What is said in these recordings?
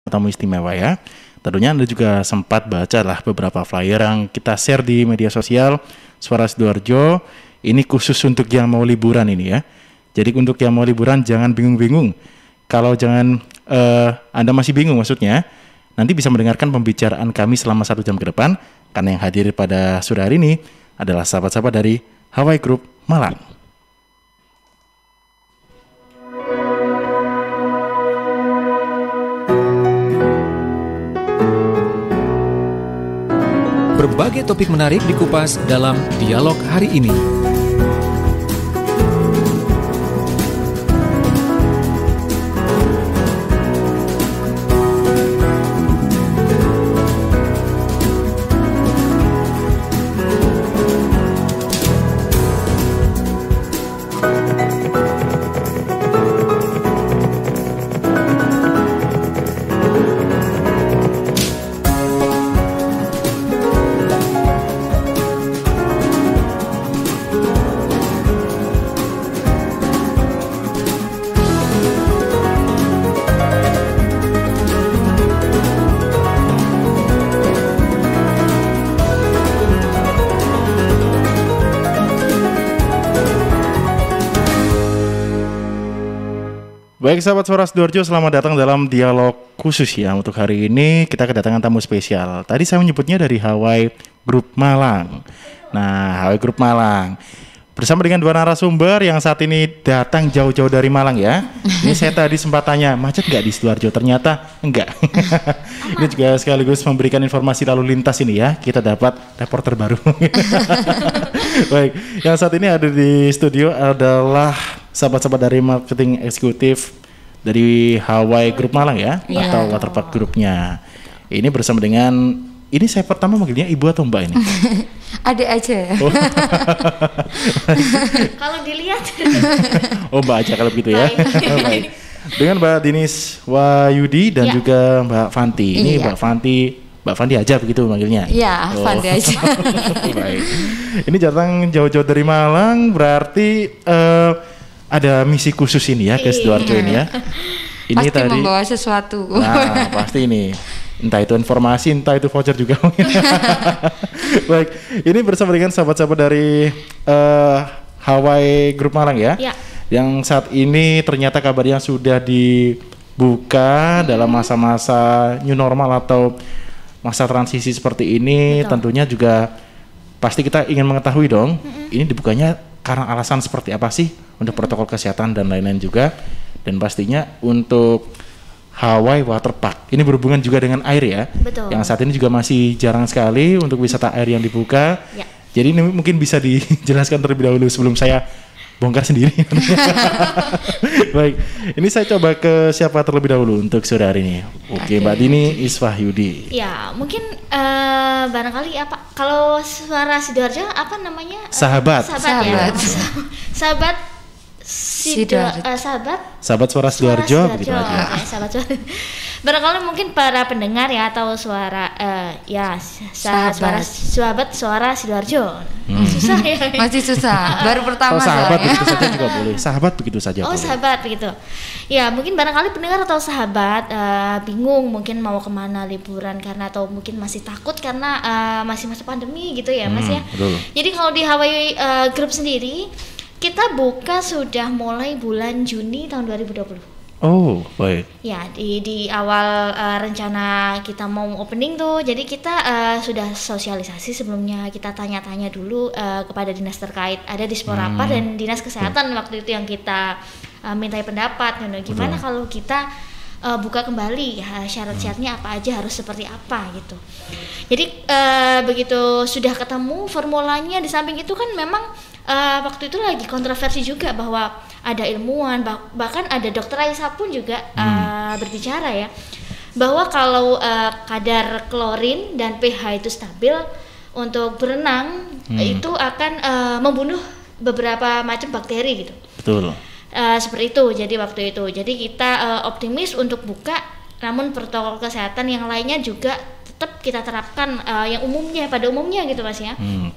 tamu istimewa ya. Tentunya Anda juga sempat baca lah beberapa flyer yang kita share di media sosial Suara Sidoarjo. Ini khusus untuk yang mau liburan ini ya. Jadi untuk yang mau liburan jangan bingung-bingung. Kalau Anda masih bingung maksudnya, nanti bisa mendengarkan pembicaraan kami selama 1 jam ke depan. Karena yang hadir pada sore hari ini adalah sahabat-sahabat dari Hawaii Group Malang. Berbagai topik menarik dikupas dalam dialog hari ini. Baik sahabat Suara Sidoarjo, selamat datang dalam dialog khusus ya. Untuk hari ini kita kedatangan tamu spesial. Tadi saya menyebutnya dari Hawaii Group Malang. Nah, Hawaii Group Malang bersama dengan 2 narasumber yang saat ini datang jauh-jauh dari Malang ya. Ini saya tadi sempat tanya, macet nggak di Sidoarjo? Ternyata enggak. Ini juga sekaligus memberikan informasi lalu lintas ini ya. Kita dapat reporter baru. Baik, yang saat ini ada di studio adalah sahabat-sahabat dari marketing eksekutif dari Hawaii Group Malang ya, atau Waterpark Groupnya. Ini bersama dengan, ini saya pertama manggilnya ibu atau mbak ini? Adek aja. Oh. Kalau dilihat. Oh mbak aja kalau begitu ya. Baik. Dengan Mbak Dinis Wayudi dan juga Mbak Fanti. Ini Mbak Fanti aja begitu manggilnya? Iya, Fanti aja. Baik. Ini datang jauh-jauh dari Malang, berarti ada misi khusus ini ya ke Sidoarjo ini ya. Ini pasti tadi membawa sesuatu. Nah, pasti ini. Entah itu informasi, entah itu voucher juga. Baik, ini bersama dengan sahabat-sahabat dari Hawaii Group Malang ya. Yang saat ini ternyata kabarnya sudah dibuka dalam masa-masa new normal atau masa transisi seperti ini. Betul. Tentunya juga pasti kita ingin mengetahui dong, ini dibukanya karena alasan seperti apa sih untuk protokol kesehatan dan lain-lain juga. Dan pastinya untuk Hawaii Waterpark ini berhubungan juga dengan air ya. Betul. Yang saat ini juga masih jarang sekali untuk wisata air yang dibuka. Ya. Jadi ini mungkin bisa dijelaskan terlebih dahulu sebelum saya bongkar sendiri. Baik, ini saya coba ke siapa terlebih dahulu untuk sore hari ini. Oke. Mbak Dini Iswahyudi. Ya, mungkin barangkali apa kalau Suara Sidoarjo apa namanya? Sahabat. Ya. Sahabat Sahabat Suara Sidoarjo begitu aja. Sahabat Suara. Barangkali mungkin para pendengar ya atau sahabat Suara Sidoarjo. Susah ya. Masih susah. Baru pertama sahabat begitu saja juga boleh. Sahabat begitu saja. Oh, boleh. Sahabat begitu. Ya, mungkin barangkali pendengar atau sahabat bingung mungkin mau kemana liburan karena atau mungkin masih takut karena masih masa pandemi gitu ya, Mas ya. Betul. Jadi kalau di Hawaii Group sendiri kita buka sudah mulai bulan Juni tahun 2020. Oh, baik. Ya, di awal rencana kita mau opening tuh, jadi kita sudah sosialisasi sebelumnya, kita tanya-tanya dulu kepada dinas terkait, ada Disporapa dan Dinas Kesehatan waktu itu yang kita mintai pendapat, gimana kalau kita buka kembali, syarat-syaratnya apa aja, harus seperti apa gitu. Jadi begitu sudah ketemu formulanya, di samping itu kan memang waktu itu lagi kontroversi juga bahwa ada ilmuwan bahkan ada Dr. Raisa pun juga berbicara ya bahwa kalau kadar klorin dan pH itu stabil untuk berenang itu akan membunuh beberapa macam bakteri gitu. Betul. Seperti itu. Jadi waktu itu jadi kita optimis untuk buka, namun protokol kesehatan yang lainnya juga tetap kita terapkan yang umumnya pada umumnya gitu Mas ya.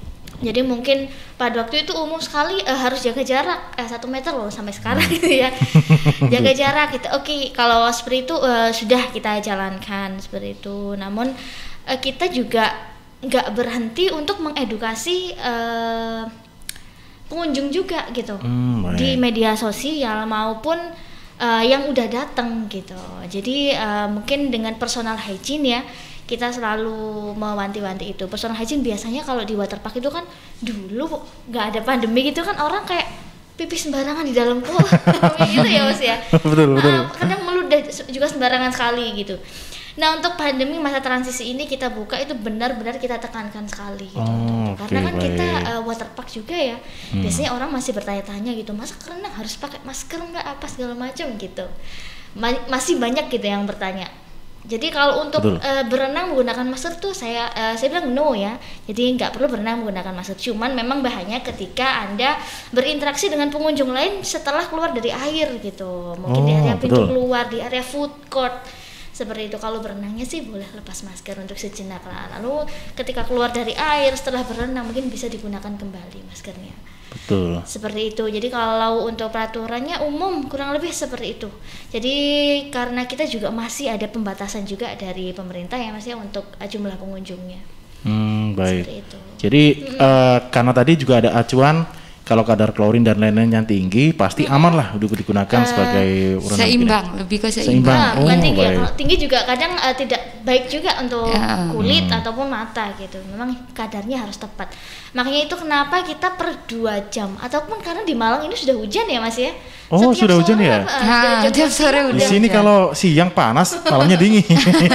Jadi mungkin pada waktu itu umum sekali harus jaga jarak 1 meter loh sampai sekarang gitu ya. Jaga jarak gitu. Oke, kalau seperti itu sudah kita jalankan seperti itu. Namun kita juga nggak berhenti untuk mengedukasi pengunjung juga gitu di media sosial maupun yang udah datang gitu. Jadi mungkin dengan personal hygiene ya, kita selalu mewanti-wanti itu. Personal hygiene biasanya kalau di waterpark itu kan dulu nggak ada pandemi gitu kan, orang kayak pipis sembarangan di dalam kolam gitu ya Mas ya. Betul. Kadang meludah juga sembarangan sekali gitu. Nah, untuk pandemi masa transisi ini kita buka itu benar-benar kita tekankan sekali gitu. Karena kan kita waterpark juga ya. Biasanya orang masih bertanya-tanya gitu, masa renang harus pakai masker nggak apa segala macam gitu. Masih banyak gitu yang bertanya. Jadi kalau untuk berenang menggunakan masker tuh saya bilang no ya. Jadi nggak perlu berenang menggunakan masker. Cuman memang bahayanya ketika Anda berinteraksi dengan pengunjung lain setelah keluar dari air gitu. Mungkin di area pintu keluar, di area food court. Seperti itu. Kalau berenangnya sih boleh lepas masker untuk sejenak lah. Lalu ketika keluar dari air setelah berenang mungkin bisa digunakan kembali maskernya. Betul. Seperti itu. Jadi kalau untuk peraturannya umum kurang lebih seperti itu. Jadi karena kita juga masih ada pembatasan juga dari pemerintah ya Mas ya untuk jumlah pengunjungnya. Baik. Seperti itu. Jadi karena tadi juga ada acuan kalau kadar klorin dan lain-lain yang tinggi pasti aman lah untuk digunakan sebagai urun seimbang, lebih ke seimbang. Bukan tinggi ya. Kalau tinggi juga kadang tidak baik juga untuk kulit ataupun mata gitu. Memang kadarnya harus tepat. Makanya itu kenapa kita per 2 jam ataupun karena di Malang ini sudah hujan ya Mas ya. Oh, sudah hujan ya? Tiap sore Di sini kalau siang panas, malamnya dingin.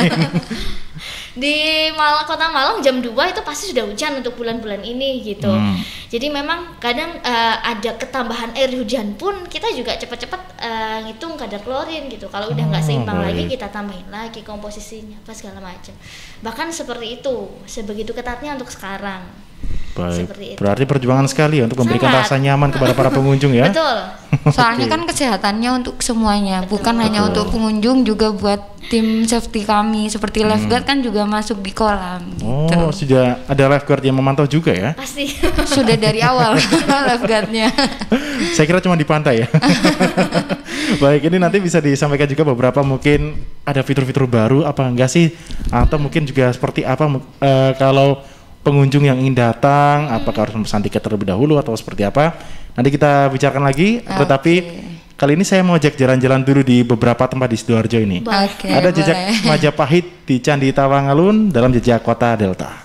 Di Kota Malang jam 2 itu pasti sudah hujan untuk bulan-bulan ini gitu. Jadi memang kadang ada ketambahan air hujan pun kita juga cepat-cepat ngitung kadar klorin gitu. Kalau udah nggak seimbang lagi kita tambahin lagi komposisinya apa segala macam. Bahkan seperti itu, sebegitu ketatnya untuk sekarang. Baik. Berarti perjuangan sekali ya untuk memberikan rasa nyaman kepada para pengunjung ya. Betul. Soalnya kan kesehatannya untuk semuanya, bukan hanya untuk pengunjung, juga buat tim safety kami seperti lifeguard kan juga masuk di kolam. Oh, sudah ada lifeguard yang memantau juga ya? Pasti. Sudah dari awal lifeguardnya. Saya kira cuma di pantai ya. Baik, ini nanti bisa disampaikan juga beberapa mungkin ada fitur-fitur baru apa enggak sih? Atau mungkin juga seperti apa kalau pengunjung yang ingin datang, apakah harus memesan tiket terlebih dahulu atau seperti apa? Nanti kita bicarakan lagi. Tetapi kali ini saya mau ajak jalan-jalan dulu di beberapa tempat di Sidoarjo ini. Ada jejak Majapahit di Candi Tawang Alun dalam jejak Kota Delta.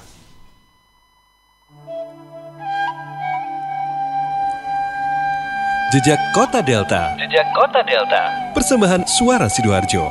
Jejak Kota Delta. Jejak Kota Delta. Persembahan Suara Sidoarjo.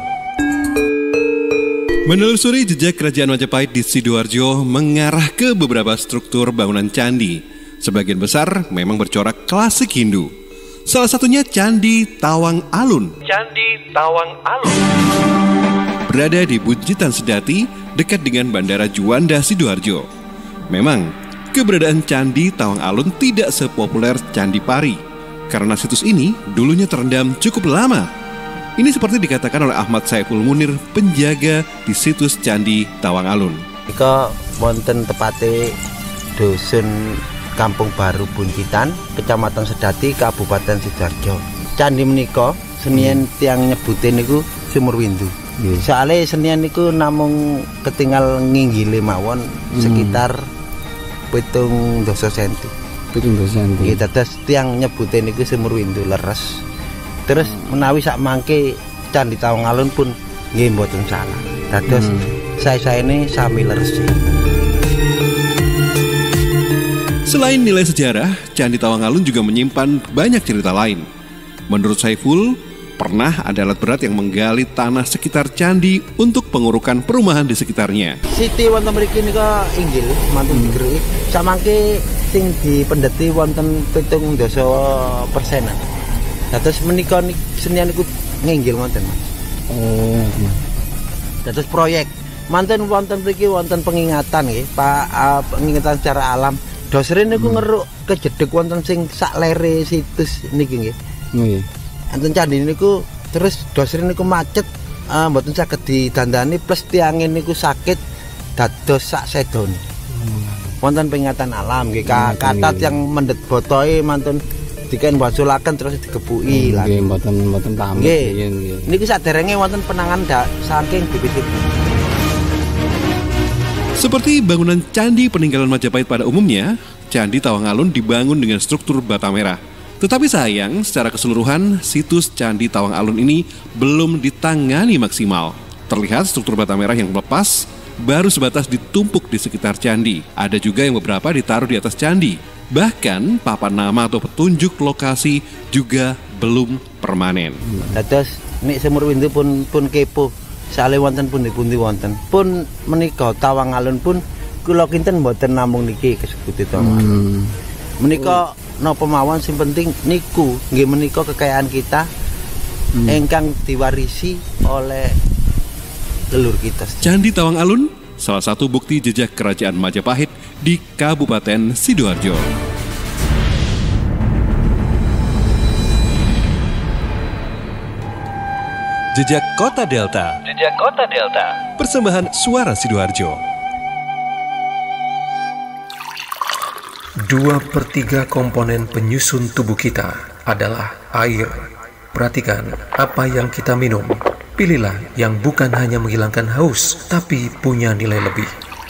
Menelusuri jejak Kerajaan Majapahit di Sidoarjo mengarah ke beberapa struktur bangunan candi. Sebagian besar memang bercorak klasik Hindu. Salah satunya Candi Tawang Alun. Candi Tawang Alun berada di Bujitan Sedati, dekat dengan Bandara Juanda Sidoarjo. Memang, keberadaan Candi Tawang Alun tidak sepopuler Candi Pari, karena situs ini dulunya terendam cukup lama. Ini seperti dikatakan oleh Ahmad Saiful Munir, penjaga di situs Candi Tawang Alun. Ika wonten tepate Dusun Kampung Baru Buncitan, Kecamatan Sedati, Kabupaten Sidoarjo. Candi menika senian tiang nyebutin niku Sumur Windu. Soalnya senian niku namung ketinggal nginggile mawon sekitar 7 cm. 7 cm. Nggih, dados tiang nyebutin niku Sumur Windu leres. Terus menawi sak mangke Candi Tawang Alun pun nggih mboten salah. Dados saya ini sami leres. Selain nilai sejarah, Candi Tawang Alun juga menyimpan banyak cerita lain. Menurut Saiful, pernah ada alat berat yang menggali tanah sekitar candi untuk pengurukan perumahan di sekitarnya. Siti wonten mriki nika inggil mantun digeruki. Sak mangke sing dipendheti wonten 70%. Dados menika senian niku nginggil wonten. Dados proyek manten wonten mriki wonten pengingatan nggih, Pak, pengingatan secara alam. Dosre niku ngeruk kejedeg wonten sing sak lere situs niki nggih. Nggih. Enten candi niku terus dosre niku macet, mboten saged didandani plus tiange niku sakit dados sak sedone. wonten peringatan alam nggih katat yang mendet botoi mantun diken wasulaken terus digebuki lah. Nggih mboten tamat nggih. Niki saderenge wonten penangan saking BPTB. Seperti bangunan Candi Peninggalan Majapahit pada umumnya, Candi Tawang Alun dibangun dengan struktur bata merah. Tetapi sayang, secara keseluruhan, situs Candi Tawang Alun ini belum ditangani maksimal. Terlihat struktur bata merah yang lepas, baru sebatas ditumpuk di sekitar candi. Ada juga yang beberapa ditaruh di atas candi. Bahkan, papan nama atau petunjuk lokasi juga belum permanen. Dados nek semur windu pun kepo. Sale wonten pundi-pundi wonten. Pun menika Tawang Alun pun kula kinten mboten namung niki kesebut Tawang Alun. Menika napa mawon sing penting niku nggih menika kekayaan kita ingkang diwarisi oleh leluhur kita. Candi Tawang Alun salah satu bukti jejak kerajaan Majapahit di Kabupaten Sidoarjo. Jejak Kota Delta. Jejak Kota Delta. Persembahan Suara Sidoarjo. 2/3 komponen penyusun tubuh kita adalah air. Perhatikan apa yang kita minum. Pilihlah yang bukan hanya menghilangkan haus, tapi punya nilai lebih.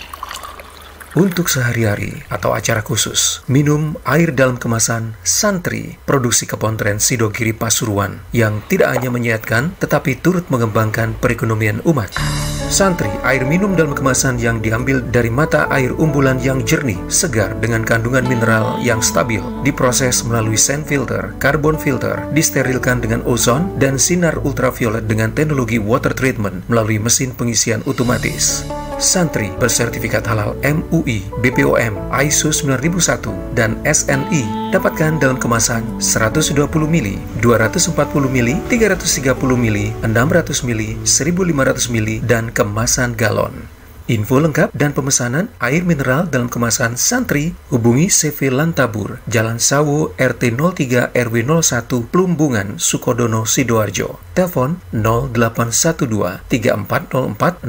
Untuk sehari-hari atau acara khusus, minum air dalam kemasan Santri, produksi Kepontren Sidogiri Pasuruan, yang tidak hanya menyehatkan, tetapi turut mengembangkan perekonomian umat. Santri, air minum dalam kemasan yang diambil dari mata air umbulan yang jernih, segar dengan kandungan mineral yang stabil, diproses melalui sand filter, carbon filter, disterilkan dengan ozon, dan sinar ultraviolet dengan teknologi water treatment melalui mesin pengisian otomatis. Santri bersertifikat halal MUI, BPOM, ISO 9001, dan SNI. Dapatkan dalam kemasan 120 ml, 240 ml, 330 ml, 600 ml, 1500 ml, dan kemasan galon. Info lengkap dan pemesanan air mineral dalam kemasan Santri, hubungi CV Lantabur, Jalan Sawo, RT 03 RW 01, Plumbungan, Sukodono, Sidoarjo. Telepon 0812 3404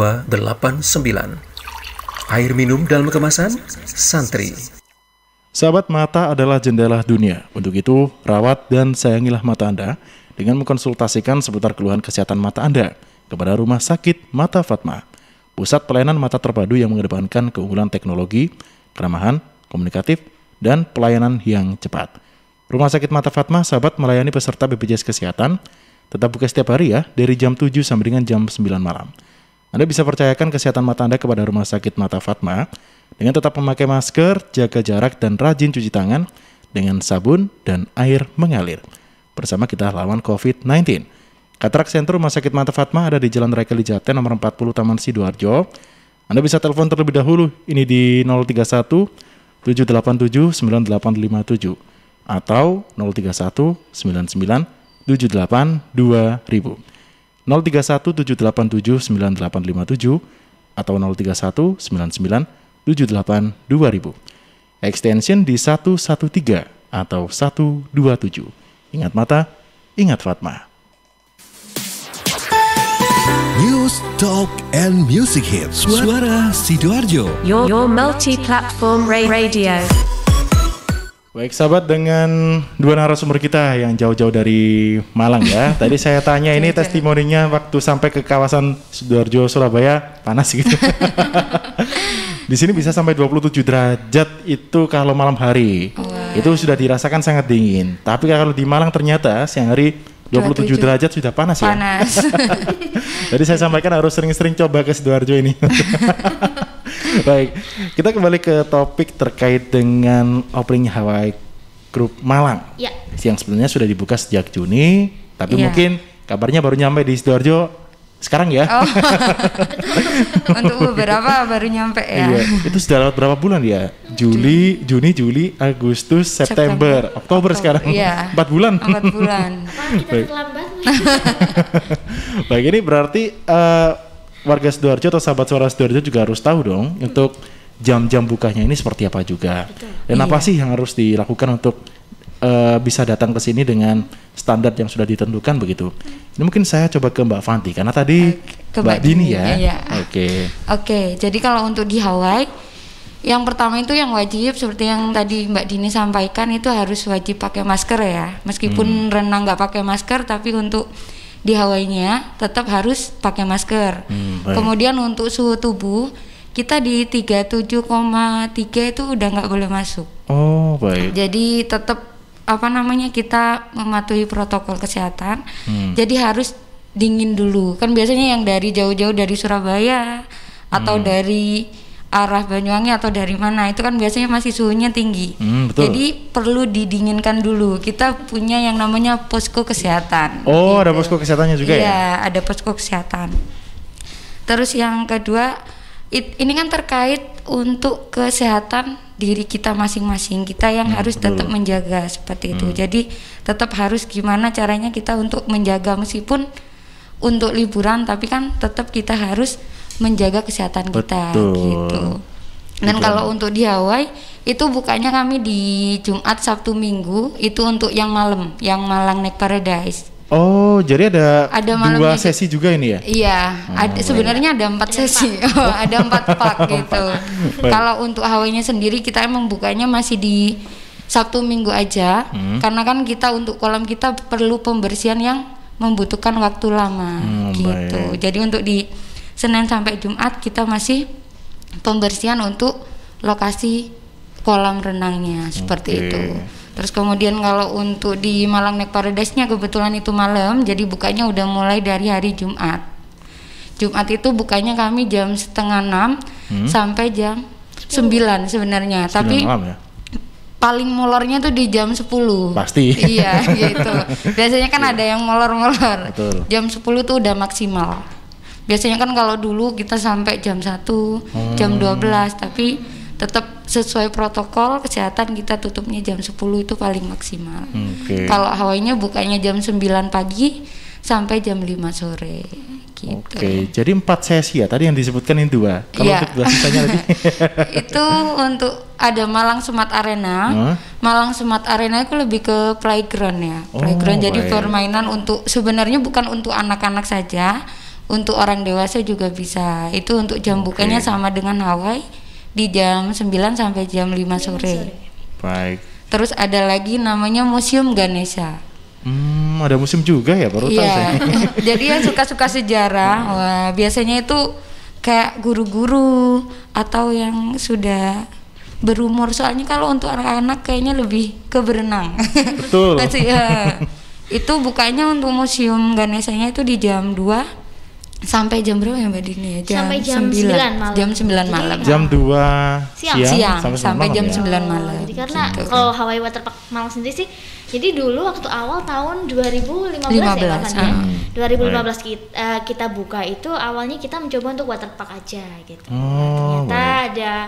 0289. Air minum dalam kemasan Santri. Sahabat, mata adalah jendela dunia. Untuk itu, rawat dan sayangilah mata Anda dengan mengkonsultasikan seputar keluhan kesehatan mata Anda kepada Rumah Sakit Mata Fatma, pusat pelayanan mata terpadu yang mengedepankan keunggulan teknologi, keramahan, komunikatif, dan pelayanan yang cepat. Rumah Sakit Mata Fatma, sahabat, melayani peserta BPJS Kesehatan, tetap buka setiap hari ya, dari jam 7 sampai dengan jam 9 malam. Anda bisa percayakan kesehatan mata Anda kepada Rumah Sakit Mata Fatma dengan tetap memakai masker, jaga jarak, dan rajin cuci tangan dengan sabun dan air mengalir. Bersama kita lawan COVID-19. Katarak Center Rumah Sakit Mata Fatma ada di Jalan Raya Kalijaten nomor 40 Taman Sidoarjo. Anda bisa telepon terlebih dahulu, ini di 031 787 9857 atau 031 99 78 2000. 031 787 9857 atau 031 99 78 2000. Extension di 113 atau 127. Ingat mata, ingat Fatma. News, Talk, and Music Hits. Suara Sidoarjo. Your multi-platform radio. Baik sahabat, dengan dua narasumber kita yang jauh-jauh dari Malang ya. Tadi saya tanya ini testimoninya waktu sampai ke kawasan Sidoarjo, Surabaya, panas gitu. Di sini bisa sampai 27 derajat itu kalau malam hari. Itu sudah dirasakan sangat dingin. Tapi kalau di Malang ternyata siang hari 27 derajat sudah panas ya. Panas. Jadi saya sampaikan harus sering-sering coba ke Sidoarjo ini. Baik, kita kembali ke topik terkait dengan opening Hawaii Group Malang. Ya. Yang sebenarnya sudah dibuka sejak Juni, tapi Ya. mungkin kabarnya baru nyampe di Sidoarjo sekarang ya. Oh. Untuk beberapa baru nyampe ya. Iya, itu sudah lewat berapa bulan ya? Juni, Juli, Agustus, September, Oktober sekarang. Iya. 4 bulan. 4 bulan. Kita terlambat nih. Baik, ini berarti warga Sidoarjo atau sahabat Suara Sidoarjo juga harus tahu dong untuk jam-jam bukanya ini seperti apa juga. Dan apa sih yang harus dilakukan untuk bisa datang ke sini dengan standar yang sudah ditentukan begitu. Ini mungkin saya coba ke Mbak Fanti karena tadi Ke Mbak Dini ya. Iya. Oke. Oke, jadi kalau untuk di Hawaii Yang pertama itu yang wajib seperti yang tadi Mbak Dini sampaikan, itu harus wajib pakai masker ya. Meskipun renang nggak pakai masker, tapi untuk di Hawaii-nya tetap harus pakai masker. Kemudian untuk suhu tubuh kita di 37,3 itu udah nggak boleh masuk. Oh baik. Jadi tetap kita mematuhi protokol kesehatan. Jadi harus dingin dulu. Kan biasanya yang dari jauh-jauh dari Surabaya atau dari arah Banyuwangi atau dari mana itu kan biasanya masih suhunya tinggi. Betul. Jadi perlu didinginkan dulu. Kita punya yang namanya posko kesehatan. Oh, ada posko kesehatannya juga ya? Iya, ada posko kesehatan. Terus yang kedua, ini kan terkait untuk kesehatan diri kita masing-masing. Kita yang harus tetap menjaga seperti itu. Jadi tetap harus gimana caranya kita untuk menjaga, meskipun untuk liburan tapi kan tetap kita harus menjaga kesehatan kita gitu. Dan kalau untuk di Hawaii itu bukanya kami di Jumat, Sabtu, Minggu itu untuk yang malam, yang Malang Lake Paradise. Oh, jadi ada malamnya 2 sesi juga ini ya? Iya, sebenarnya ada 4 sesi, ada 4 pak gitu. Kalau untuk Hawaii-nya sendiri kita emang bukanya masih di Sabtu Minggu aja, karena kan kita untuk kolam kita perlu pembersihan yang membutuhkan waktu lama gitu. Jadi untuk di Senin sampai Jumat kita masih pembersihan untuk lokasi kolam renangnya seperti itu. Terus kemudian kalau untuk di Malang Lake Paradise-nya kebetulan itu malam, jadi bukanya udah mulai dari hari Jumat. Jumat itu bukanya kami jam 5:30 sampai jam 9 sebenarnya. 9 tapi malam ya? Paling molornya tuh di jam 10. Pasti. Iya gitu. Biasanya kan ada yang molor-molor. Betul. Jam 10 tuh udah maksimal. Biasanya kan kalau dulu kita sampai jam 1, jam 12, tapi tetap sesuai protokol kesehatan kita tutupnya jam 10 itu paling maksimal. Kalau Hawaii-nya bukanya jam 9 pagi sampai jam 5 sore gitu. Jadi 4 sesi ya tadi yang disebutkan itu Mbak. Kalau untuk sisanya lagi itu untuk ada Malang Smart Arena. Malang Smart Arena itu lebih ke playground ya. Playground jadi permainan untuk sebenarnya bukan untuk anak-anak saja, untuk orang dewasa juga bisa. Itu untuk jam bukanya sama dengan Hawaii di jam 9 sampai jam 5 sore. Baik. Terus ada lagi namanya Museum Ganesha. Ada museum juga ya, baru tahu saya. Jadi yang suka-suka sejarah, wah, biasanya itu kayak guru-guru atau yang sudah berumur. Soalnya kalau untuk anak-anak kayaknya lebih ke berenang. Betul. Itu bukanya untuk Museum Ganeshanya itu di jam 2 sampai jam berapa ya Mbak Dini ya? Sampai jam 9 malam. Jam 9 malam. Jam 2 siang sampai jam 9 malam. malam. Jadi karena kalau Hawaii Waterpark Malang sendiri sih, jadi dulu waktu awal tahun 2015 ya kan ya. 2015 kita buka itu awalnya kita mencoba untuk waterpark aja gitu. Ternyata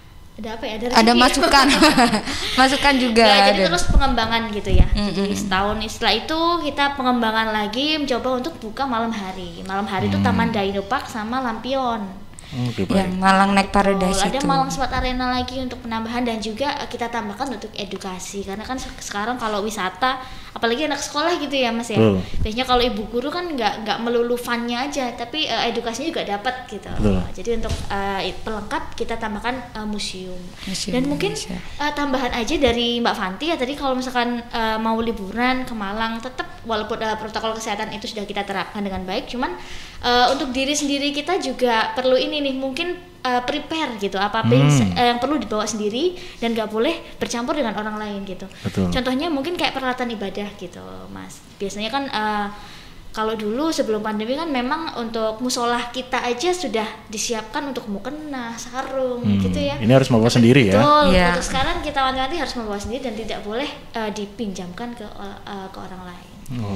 ada masukan masukan juga jadi terus pengembangan gitu ya. Jadi setahun setelah itu kita pengembangan lagi mencoba untuk buka malam hari itu Taman Dino Park sama Lampion. Yang Malang Lake Paradise ada itu. Malang Smart Arena lagi untuk penambahan dan juga kita tambahkan untuk edukasi karena kan sekarang kalau wisata apalagi anak sekolah gitu ya Mas ya. Biasanya kalau ibu guru kan nggak melulu fun-nya aja tapi edukasinya juga dapat gitu. Jadi untuk pelengkap kita tambahkan museum. Dan mungkin tambahan aja dari Mbak Fanti ya tadi kalau misalkan mau liburan ke Malang tetap walaupun protokol kesehatan itu sudah kita terapkan dengan baik, cuman untuk diri sendiri kita juga perlu ini nih mungkin prepare gitu apa yang perlu dibawa sendiri dan nggak boleh bercampur dengan orang lain gitu. Contohnya mungkin kayak peralatan ibadah gitu Mas. Biasanya kan kalau dulu sebelum pandemi kan memang untuk musolah kita aja sudah disiapkan untuk mukena, sarung gitu ya. Ini harus membawa sendiri ya. Betul. Untuk sekarang kita wanti-wanti harus membawa sendiri dan tidak boleh dipinjamkan ke orang lain.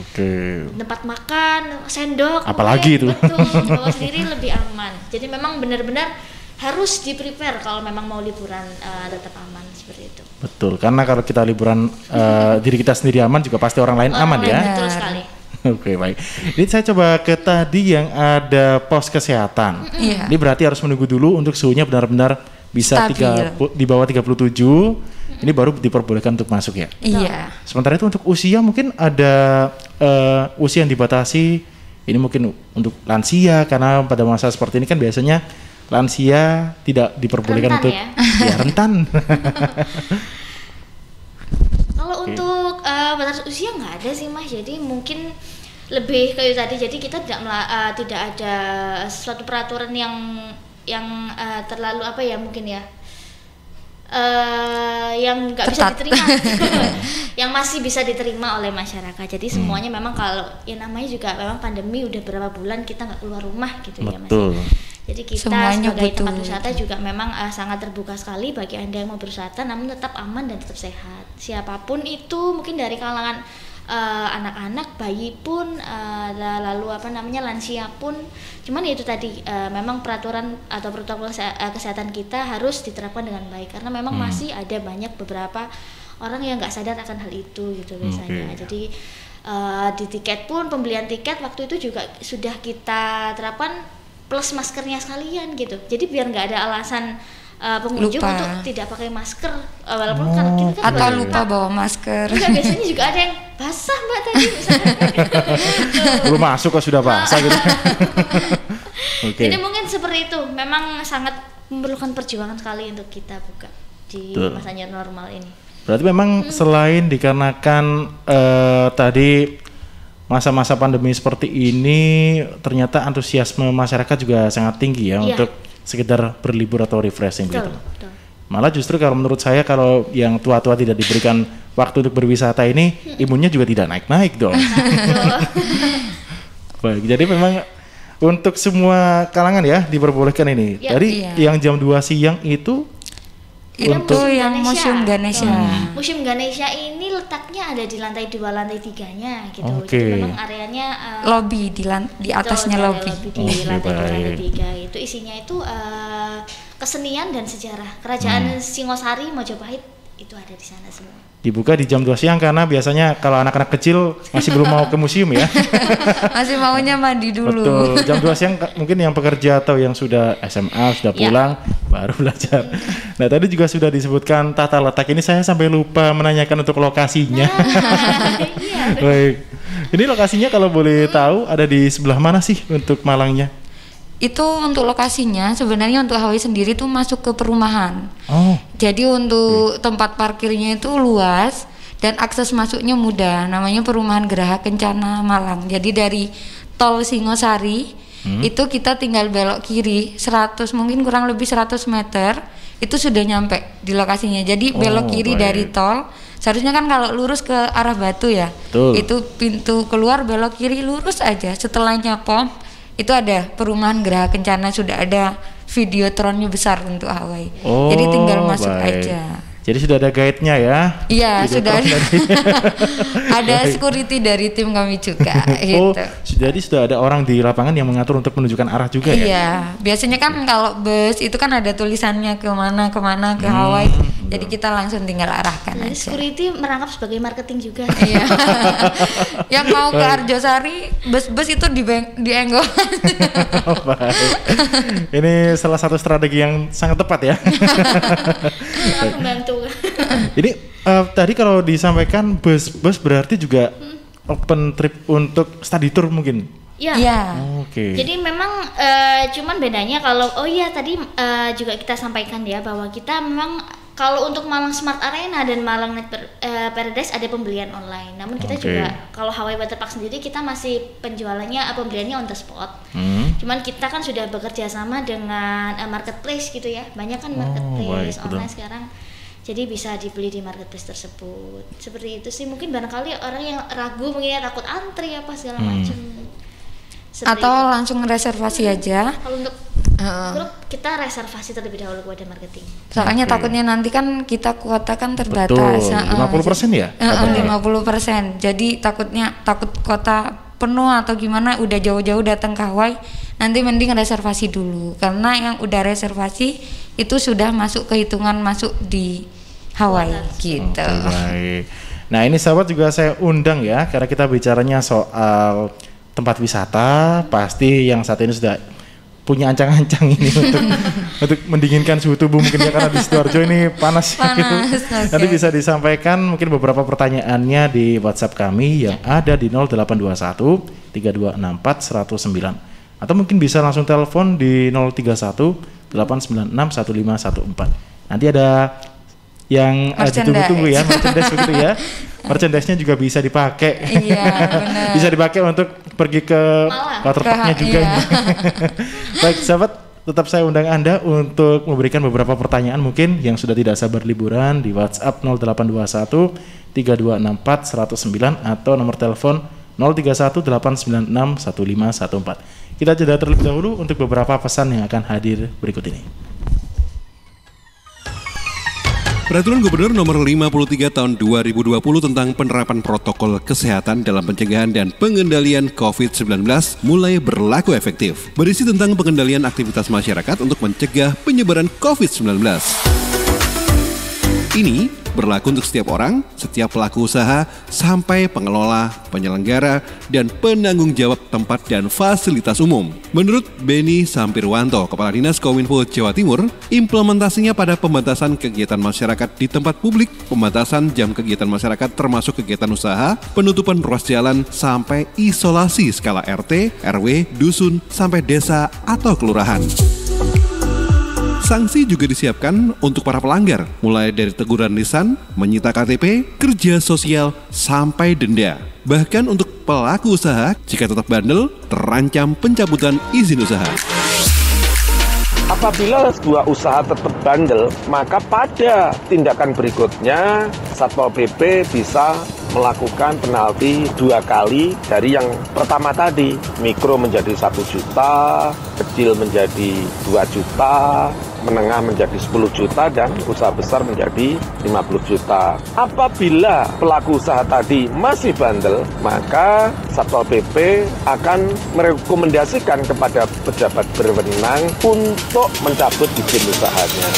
Tempat makan, sendok, apalagi itu. Betul, bawa sendiri lebih aman. Jadi memang benar-benar harus di-prepare kalau memang mau liburan tetap aman seperti itu. Betul, karena kalau kita liburan diri kita sendiri aman juga pasti orang lain aman ya. Betul sekali. Baik. Ini saya coba ke tadi yang ada pos kesehatan. Ini berarti harus menunggu dulu untuk suhunya benar-benar bisa di bawah 37. Ini baru diperbolehkan untuk masuk ya? Iya. Sementara itu untuk usia mungkin ada usia yang dibatasi. Ini mungkin untuk lansia karena pada masa seperti ini kan biasanya lansia tidak diperbolehkan Rentan untuk ya? rentan. Kalau untuk batas usia nggak ada sih Mas, jadi mungkin lebih kayak tadi, jadi kita tidak ada suatu peraturan yang terlalu apa ya mungkin ya, yang nggak bisa diterima, yang masih bisa diterima oleh masyarakat. Jadi semuanya memang kalau ya namanya juga memang pandemi udah berapa bulan kita nggak keluar rumah gitu. Betul. Ya Mas. Jadi kita Semuanya sebagai butuh. tempat wisata juga memang sangat terbuka sekali bagi Anda yang mau berwisata, namun tetap aman dan tetap sehat. Siapapun itu, mungkin dari kalangan anak-anak, bayi pun, lalu lansia pun. Cuman itu tadi memang peraturan atau protokol kesehatan kita harus diterapkan dengan baik, karena memang masih ada banyak beberapa orang yang nggak sadar akan hal itu gitu biasanya. Jadi di tiket pun, pembelian tiket waktu itu juga sudah kita terapkan plus maskernya sekalian gitu. Jadi biar nggak ada alasan pengunjung Lupa. untuk tidak pakai masker, walaupun kan kita kan Atau juga lupa bawa masker. Enggak, biasanya juga ada yang basah Mbak tadi misalnya. Belum masuk kok sudah basah gitu. Oke. Jadi mungkin seperti itu, memang sangat memerlukan perjuangan sekali untuk kita buka di Betul. masanya normal ini. Berarti memang selain dikarenakan tadi masa-masa pandemi seperti ini, ternyata antusiasme masyarakat juga sangat tinggi ya Iya. untuk sekedar berlibur atau refreshing Betul, gitu. betul. Malah justru kalau menurut saya kalau yang tua-tua tidak diberikan waktu untuk berwisata ini, imunnya juga tidak naik-naik dong. Baik, jadi memang untuk semua kalangan ya diperbolehkan ini. Ya, Tadi iya. yang jam 2 siang itu Itu untuk yang Museum Ganesha. Museum Ganesha ini letaknya ada di lantai 2, lantai 3-nya gitu. Oke. Jadi memang areanya Lobby di atasnya betul, lobby. ada di Oke, lantai 2, lantai baik. 3. Itu isinya itu kesenian dan sejarah. Kerajaan Singosari Majapahit itu ada di sana semua. dibuka di jam 2 siang karena biasanya kalau anak-anak kecil masih belum mau ke museum ya. Masih maunya mandi dulu. Betul, jam 2 siang mungkin yang pekerja atau yang sudah SMA, sudah Ya. pulang baru belajar. Nah tadi juga sudah disebutkan tata letak, ini saya sampai lupa menanyakan untuk lokasinya. Iya. Baik, ini lokasinya kalau boleh tahu ada di sebelah mana sih untuk Malangnya? Itu untuk lokasinya sebenarnya untuk Hawaii sendiri tuh masuk ke perumahan. Oh, Jadi untuk tempat parkirnya itu luas dan akses masuknya mudah. Namanya Perumahan Geraha Kencana Malang. Jadi dari tol Singosari itu kita tinggal belok kiri 100 mungkin kurang lebih 100 meter itu sudah nyampe di lokasinya. Jadi belok kiri baik. dari tol. Seharusnya kan kalau lurus ke arah Batu ya. Betul. Itu pintu keluar belok kiri lurus aja. Setelahnya POM itu ada Perumahan Geraha Kencana, sudah ada videotronnya besar untuk Hawaii. oh, Jadi tinggal masuk baik. aja. Jadi sudah ada guide-nya ya? Iya, Videotron sudah ada. dari- Ada Baik. security dari tim kami juga Oh, gitu. jadi sudah ada orang di lapangan yang mengatur untuk menunjukkan arah juga ya? Iya, biasanya kan kalau bus itu kan ada tulisannya kemana ke Hawaii. Jadi kita langsung tinggal arahkan Jadi aja. security merangkap sebagai marketing juga. Iya. Yang mau ke Arjosari, bus-bus itu dienggol. Oh, baik. Ini salah satu strategi yang sangat tepat ya. Sangat membantu. Ini tadi kalau disampaikan bus berarti juga open trip untuk study tour mungkin. Ya. Iya. Oke. Jadi memang cuman bedanya kalau tadi juga kita sampaikan ya bahwa kita memang kalau untuk Malang Smart Arena dan Malang Night Paradise ada pembelian online. Namun kita Oke. juga kalau Hawaii Waterpark sendiri kita masih penjualannya pembeliannya on the spot. Cuman kita kan sudah bekerja sama dengan marketplace gitu ya. Banyak kan marketplace baik, online betul. sekarang. Jadi bisa dibeli di marketplace tersebut. Seperti itu sih, mungkin barangkali orang yang ragu mungkin ya, takut antri apa segala macam. Seperti Atau itu. langsung reservasi aja. Kalau untuk grup kita reservasi terlebih dahulu kepada marketing. Soalnya Oke. takutnya nanti kan kita kuota kan terbatas. Betul, Heeh. 50% ya? katanya? 50%. Jadi takut kota penuh atau gimana udah jauh-jauh datang ke Hawaii, nanti mending reservasi dulu. Karena yang udah reservasi itu sudah masuk kehitungan masuk di Hawaii gitu. Oke, baik. Nah ini sahabat juga saya undang ya, karena kita bicaranya soal tempat wisata, pasti yang saat ini sudah punya ancang-ancang ini untuk mendinginkan suhu tubuh mungkin ya, karena di Sidoarjo ini panas. Panas, oke. Nanti bisa disampaikan mungkin beberapa pertanyaannya di WhatsApp kami yang ada di 0821 3264 109 atau mungkin bisa langsung telepon di 031 Nanti ada yang ditunggu-tunggu ya, merchandise begitu ya. Merchandise-nya juga bisa dipakai. Iya, benar. Bisa dipakai untuk pergi ke waterparknya juga. Iya. Baik, sahabat, tetap saya undang Anda untuk memberikan beberapa pertanyaan mungkin yang sudah tidak sabar liburan di WhatsApp 0821 3264 109 atau nomor telepon 031 896 1514. Kita jeda terlebih dahulu untuk beberapa pesan yang akan hadir berikut ini. Peraturan Gubernur Nomor 53 Tahun 2020 tentang penerapan protokol kesehatan dalam pencegahan dan pengendalian COVID-19 mulai berlaku efektif. Berisi tentang pengendalian aktivitas masyarakat untuk mencegah penyebaran COVID-19. Ini berlaku untuk setiap orang, setiap pelaku usaha, sampai pengelola, penyelenggara, dan penanggung jawab tempat dan fasilitas umum. Menurut Beni Sampirwanto, Kepala Dinas Kominfo Jawa Timur, implementasinya pada pembatasan kegiatan masyarakat di tempat publik, pembatasan jam kegiatan masyarakat termasuk kegiatan usaha, penutupan ruas jalan, sampai isolasi skala RT, RW, dusun, sampai desa atau kelurahan. Sanksi juga disiapkan untuk para pelanggar, mulai dari teguran lisan, menyita KTP, kerja sosial, sampai denda. Bahkan untuk pelaku usaha, jika tetap bandel, terancam pencabutan izin usaha. Apabila sebuah usaha tetap bandel, maka pada tindakan berikutnya Satpol PP bisa melakukan penalti 2 kali dari yang pertama tadi. Mikro menjadi 1 juta, kecil menjadi 2 juta, menengah menjadi 10 juta, dan usaha besar menjadi 50 juta. Apabila pelaku usaha tadi masih bandel, maka Satpol PP akan merekomendasikan kepada pejabat berwenang untuk mencabut izin usahanya.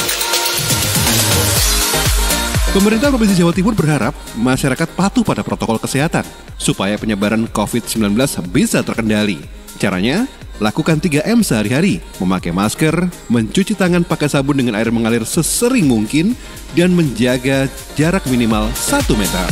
Pemerintah Provinsi Jawa Timur berharap masyarakat patuh pada protokol kesehatan supaya penyebaran COVID-19 bisa terkendali. Caranya, lakukan 3M sehari-hari, memakai masker, mencuci tangan pakai sabun dengan air mengalir sesering mungkin, dan menjaga jarak minimal 1 meter.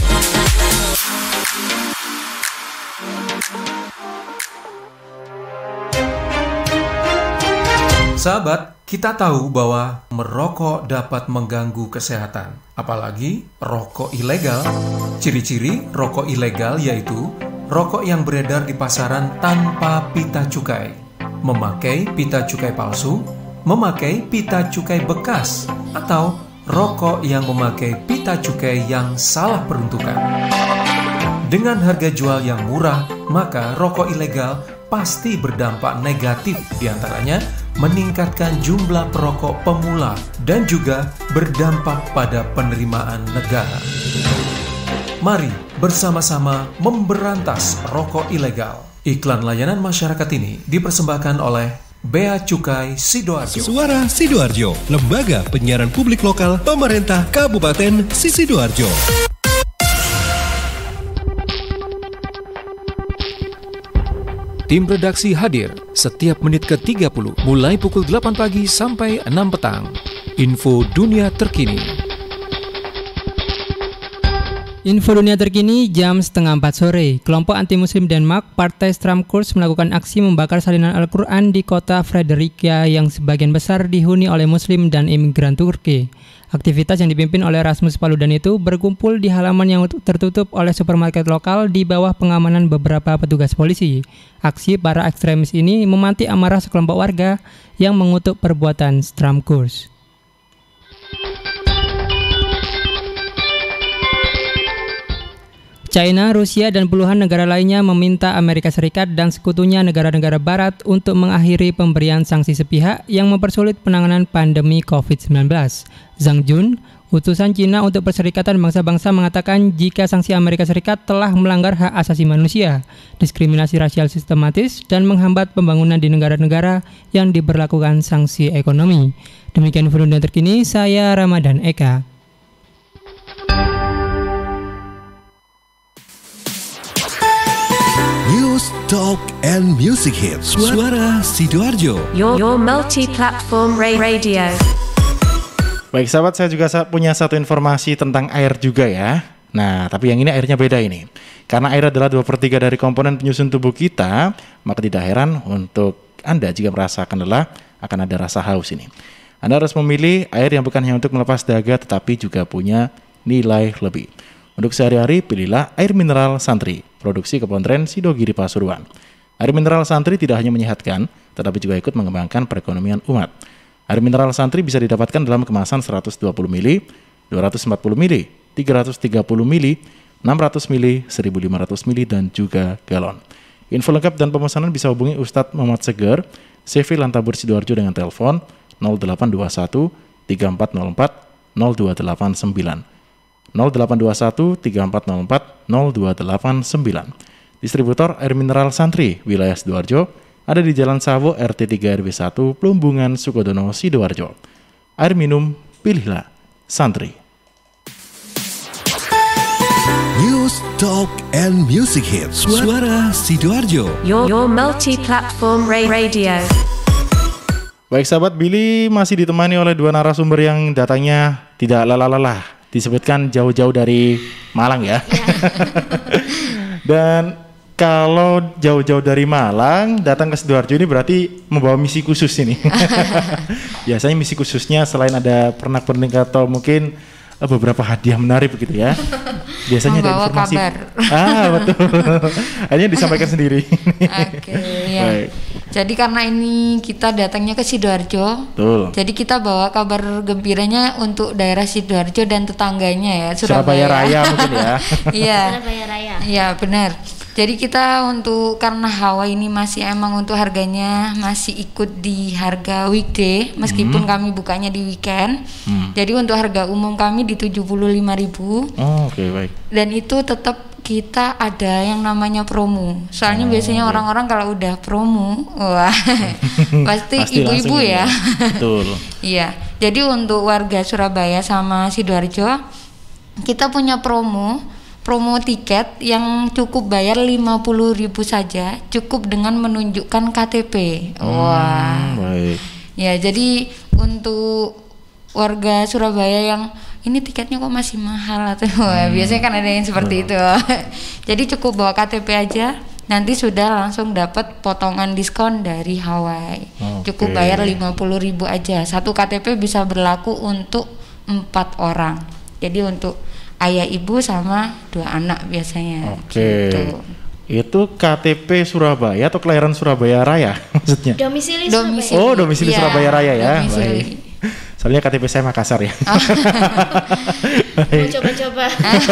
Sahabat, kita tahu bahwa merokok dapat mengganggu kesehatan, apalagi rokok ilegal. Ciri-ciri rokok ilegal yaitu rokok yang beredar di pasaran tanpa pita cukai, memakai pita cukai palsu, memakai pita cukai bekas, atau rokok yang memakai pita cukai yang salah peruntukan. Dengan harga jual yang murah, maka rokok ilegal pasti berdampak negatif, diantaranya meningkatkan jumlah perokok pemula dan juga berdampak pada penerimaan negara. Mari bersama-sama memberantas rokok ilegal. Iklan layanan masyarakat ini dipersembahkan oleh Bea Cukai Sidoarjo. Suara Sidoarjo, lembaga penyiaran publik lokal pemerintah Kabupaten Sidoarjo. Tim redaksi hadir setiap menit ke-30 mulai pukul 8 pagi sampai 6 petang. Info dunia terkini. Info dunia terkini jam 3:30 sore. Kelompok anti-muslim Denmark, Partai Stram Kurs melakukan aksi membakar salinan Al-Quran di kota Fredericia yang sebagian besar dihuni oleh muslim dan imigran Turki. Aktivitas yang dipimpin oleh Rasmus Paludan itu berkumpul di halaman yang tertutup oleh supermarket lokal di bawah pengamanan beberapa petugas polisi. Aksi para ekstremis ini memantik amarah sekelompok warga yang mengutuk perbuatan Stram Kurs. China, Rusia, dan puluhan negara lainnya meminta Amerika Serikat dan sekutunya negara-negara barat untuk mengakhiri pemberian sanksi sepihak yang mempersulit penanganan pandemi COVID-19. Zhang Jun, utusan Cina untuk Perserikatan Bangsa-Bangsa, mengatakan jika sanksi Amerika Serikat telah melanggar hak asasi manusia, diskriminasi rasial sistematis, dan menghambat pembangunan di negara-negara yang diberlakukan sanksi ekonomi. Demikian info dunia terkini, saya Ramadan Eka. News, Talk, and Music Hits. Suara Sidoarjo. Your multi-platform radio. Baik sahabat, saya juga punya satu informasi tentang air juga ya. Nah, tapi yang ini airnya beda ini. Karena air adalah 2/3 dari komponen penyusun tubuh kita, maka tidak heran untuk Anda jika merasakan lelah akan ada rasa haus ini. Anda harus memilih air yang bukan hanya untuk melepas dahaga tetapi juga punya nilai lebih. Untuk sehari-hari, pilihlah air mineral Santri, produksi Kebon Sidogiri Pasuruan. Air mineral Santri tidak hanya menyehatkan, tetapi juga ikut mengembangkan perekonomian umat. Air mineral Santri bisa didapatkan dalam kemasan 120 ml, 240 ml, 330 ml, 600 ml, 1500 ml, dan juga galon. Info lengkap dan pemesanan bisa hubungi Ustadz Muhammad Seger, CV Lantabur Sidoarjo dengan telepon 0821 3404 0289. 0821 3404 0289. Distributor air mineral Santri wilayah Sidoarjo ada di Jalan Sawo RT 3 RW 1 Plumbungan Sukodono Sidoarjo. Air minum pilihlah Santri. News, Talk, and Music Hits. Suara Sidoarjo. Your multi-platform radio. Baik sahabat, Billy masih ditemani oleh dua narasumber yang datangnya tidak lelah-lelah. Disebutkan jauh-jauh dari Malang ya. Dan kalau jauh-jauh dari Malang datang ke Sidoarjo ini berarti membawa misi khusus ini. Biasanya misi khususnya selain ada pernak-pernik atau mungkin beberapa hadiah menarik begitu ya. Biasanya membawa ada informasi. Kabar. Betul. Hanya disampaikan sendiri. Oke, ya. Baik. Jadi karena ini kita datangnya ke Sidoarjo. Betul. Jadi kita bawa kabar gembiranya untuk daerah Sidoarjo dan tetangganya ya, Surabaya Raya mungkin ya. Iya. Surabaya Raya. Iya, benar. Jadi kita karena Hawaii ini masih emang untuk harganya masih ikut di harga weekday meskipun kami bukanya di weekend. Jadi untuk harga umum kami di 75.000. Oh, oke, baik. Dan itu tetap kita ada yang namanya promo. Soalnya biasanya orang-orang kalau udah promo, wah pasti ibu-ibu ya. Betul. Iya. Jadi untuk warga Surabaya sama Sidoarjo kita punya promo tiket yang cukup bayar 50.000 saja, cukup dengan menunjukkan KTP. Wah. Baik. Ya, jadi untuk warga Surabaya yang ini tiketnya kok masih mahal atau biasanya kan ada yang seperti itu. Jadi cukup bawa KTP aja, nanti sudah langsung dapat potongan diskon dari Hawaii. Cukup bayar 50.000 aja. Satu KTP bisa berlaku untuk 4 orang. Jadi untuk ayah ibu sama 2 anak biasanya. Gitu. Itu KTP Surabaya atau kelahiran Surabaya Raya maksudnya? Domisili. Oh, domisili Surabaya Raya ya. Domisili. Baik. Soalnya KTP saya Makassar ya. Mau coba-coba.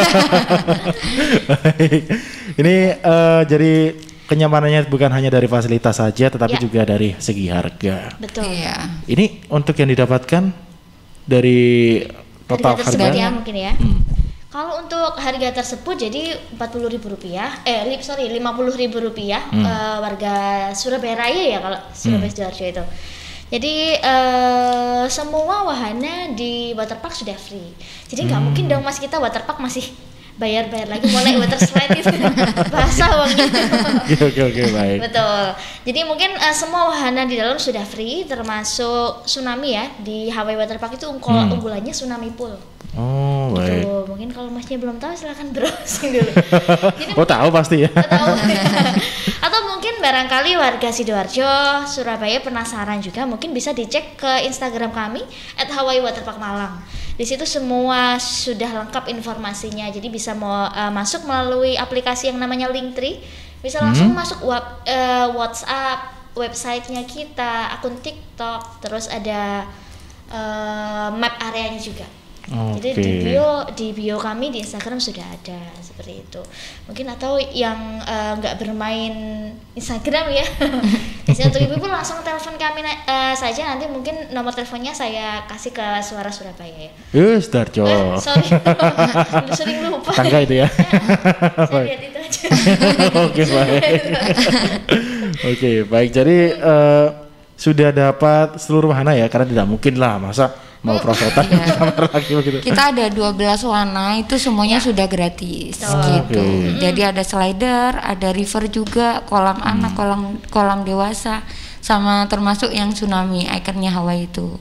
Baik. Ini jadi kenyamanannya bukan hanya dari fasilitas saja, tetapi juga dari segi harga. Betul. Iya. Ini untuk yang didapatkan dari total harga ya mungkin ya. Kalau untuk harga tersebut jadi Rp40.000, 50.000 rupiah warga Surabaya Raya ya kalau Surabaya Sidoarjo itu. Jadi semua wahana di waterpark sudah free. Jadi nggak mungkin dong mas kita waterpark masih bayar lagi mau naik water slide itu basah uangnya. Oke, baik. Betul. Jadi mungkin semua wahana di dalam sudah free termasuk tsunami ya. Di Hawaii Waterpark itu unggulannya tsunami pool. Oh, baik. Gitu. Mungkin kalau masnya belum tahu silahkan browsing dulu. Jadi tahu pasti ya. Tahu. Atau mungkin barangkali warga Sidoarjo, Surabaya penasaran juga, mungkin bisa dicek ke Instagram kami @HawaiiWaterparkMalang. Di situ semua sudah lengkap informasinya. Jadi bisa masuk melalui aplikasi yang namanya Linktree, bisa langsung masuk WhatsApp, websitenya kita, akun TikTok, terus ada map areanya juga. Jadi di bio kami di Instagram sudah ada seperti itu. Mungkin atau yang nggak bermain Instagram ya, biasanya untuk ibu-ibu langsung telepon kami saja. Nanti mungkin nomor teleponnya saya kasih ke Suara Surabaya ya. Sidoarjo. Sorry, sering lupa. Tangga itu ya. Saya lihat itu aja. Oke, baik. Oke, baik. Jadi sudah dapat seluruh wahana ya, karena tidak mungkin lah masa mau prosotan kamar lagi begitu. Kita ada 12 warna itu semuanya sudah gratis gitu. Jadi ada slider, ada river juga, kolam anak, kolam dewasa, sama termasuk yang tsunami ikonnya Hawaii itu.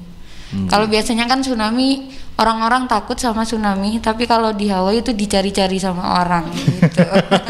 Kalau biasanya kan tsunami, orang-orang takut sama tsunami, tapi kalau di Hawaii itu dicari-cari sama orang gitu.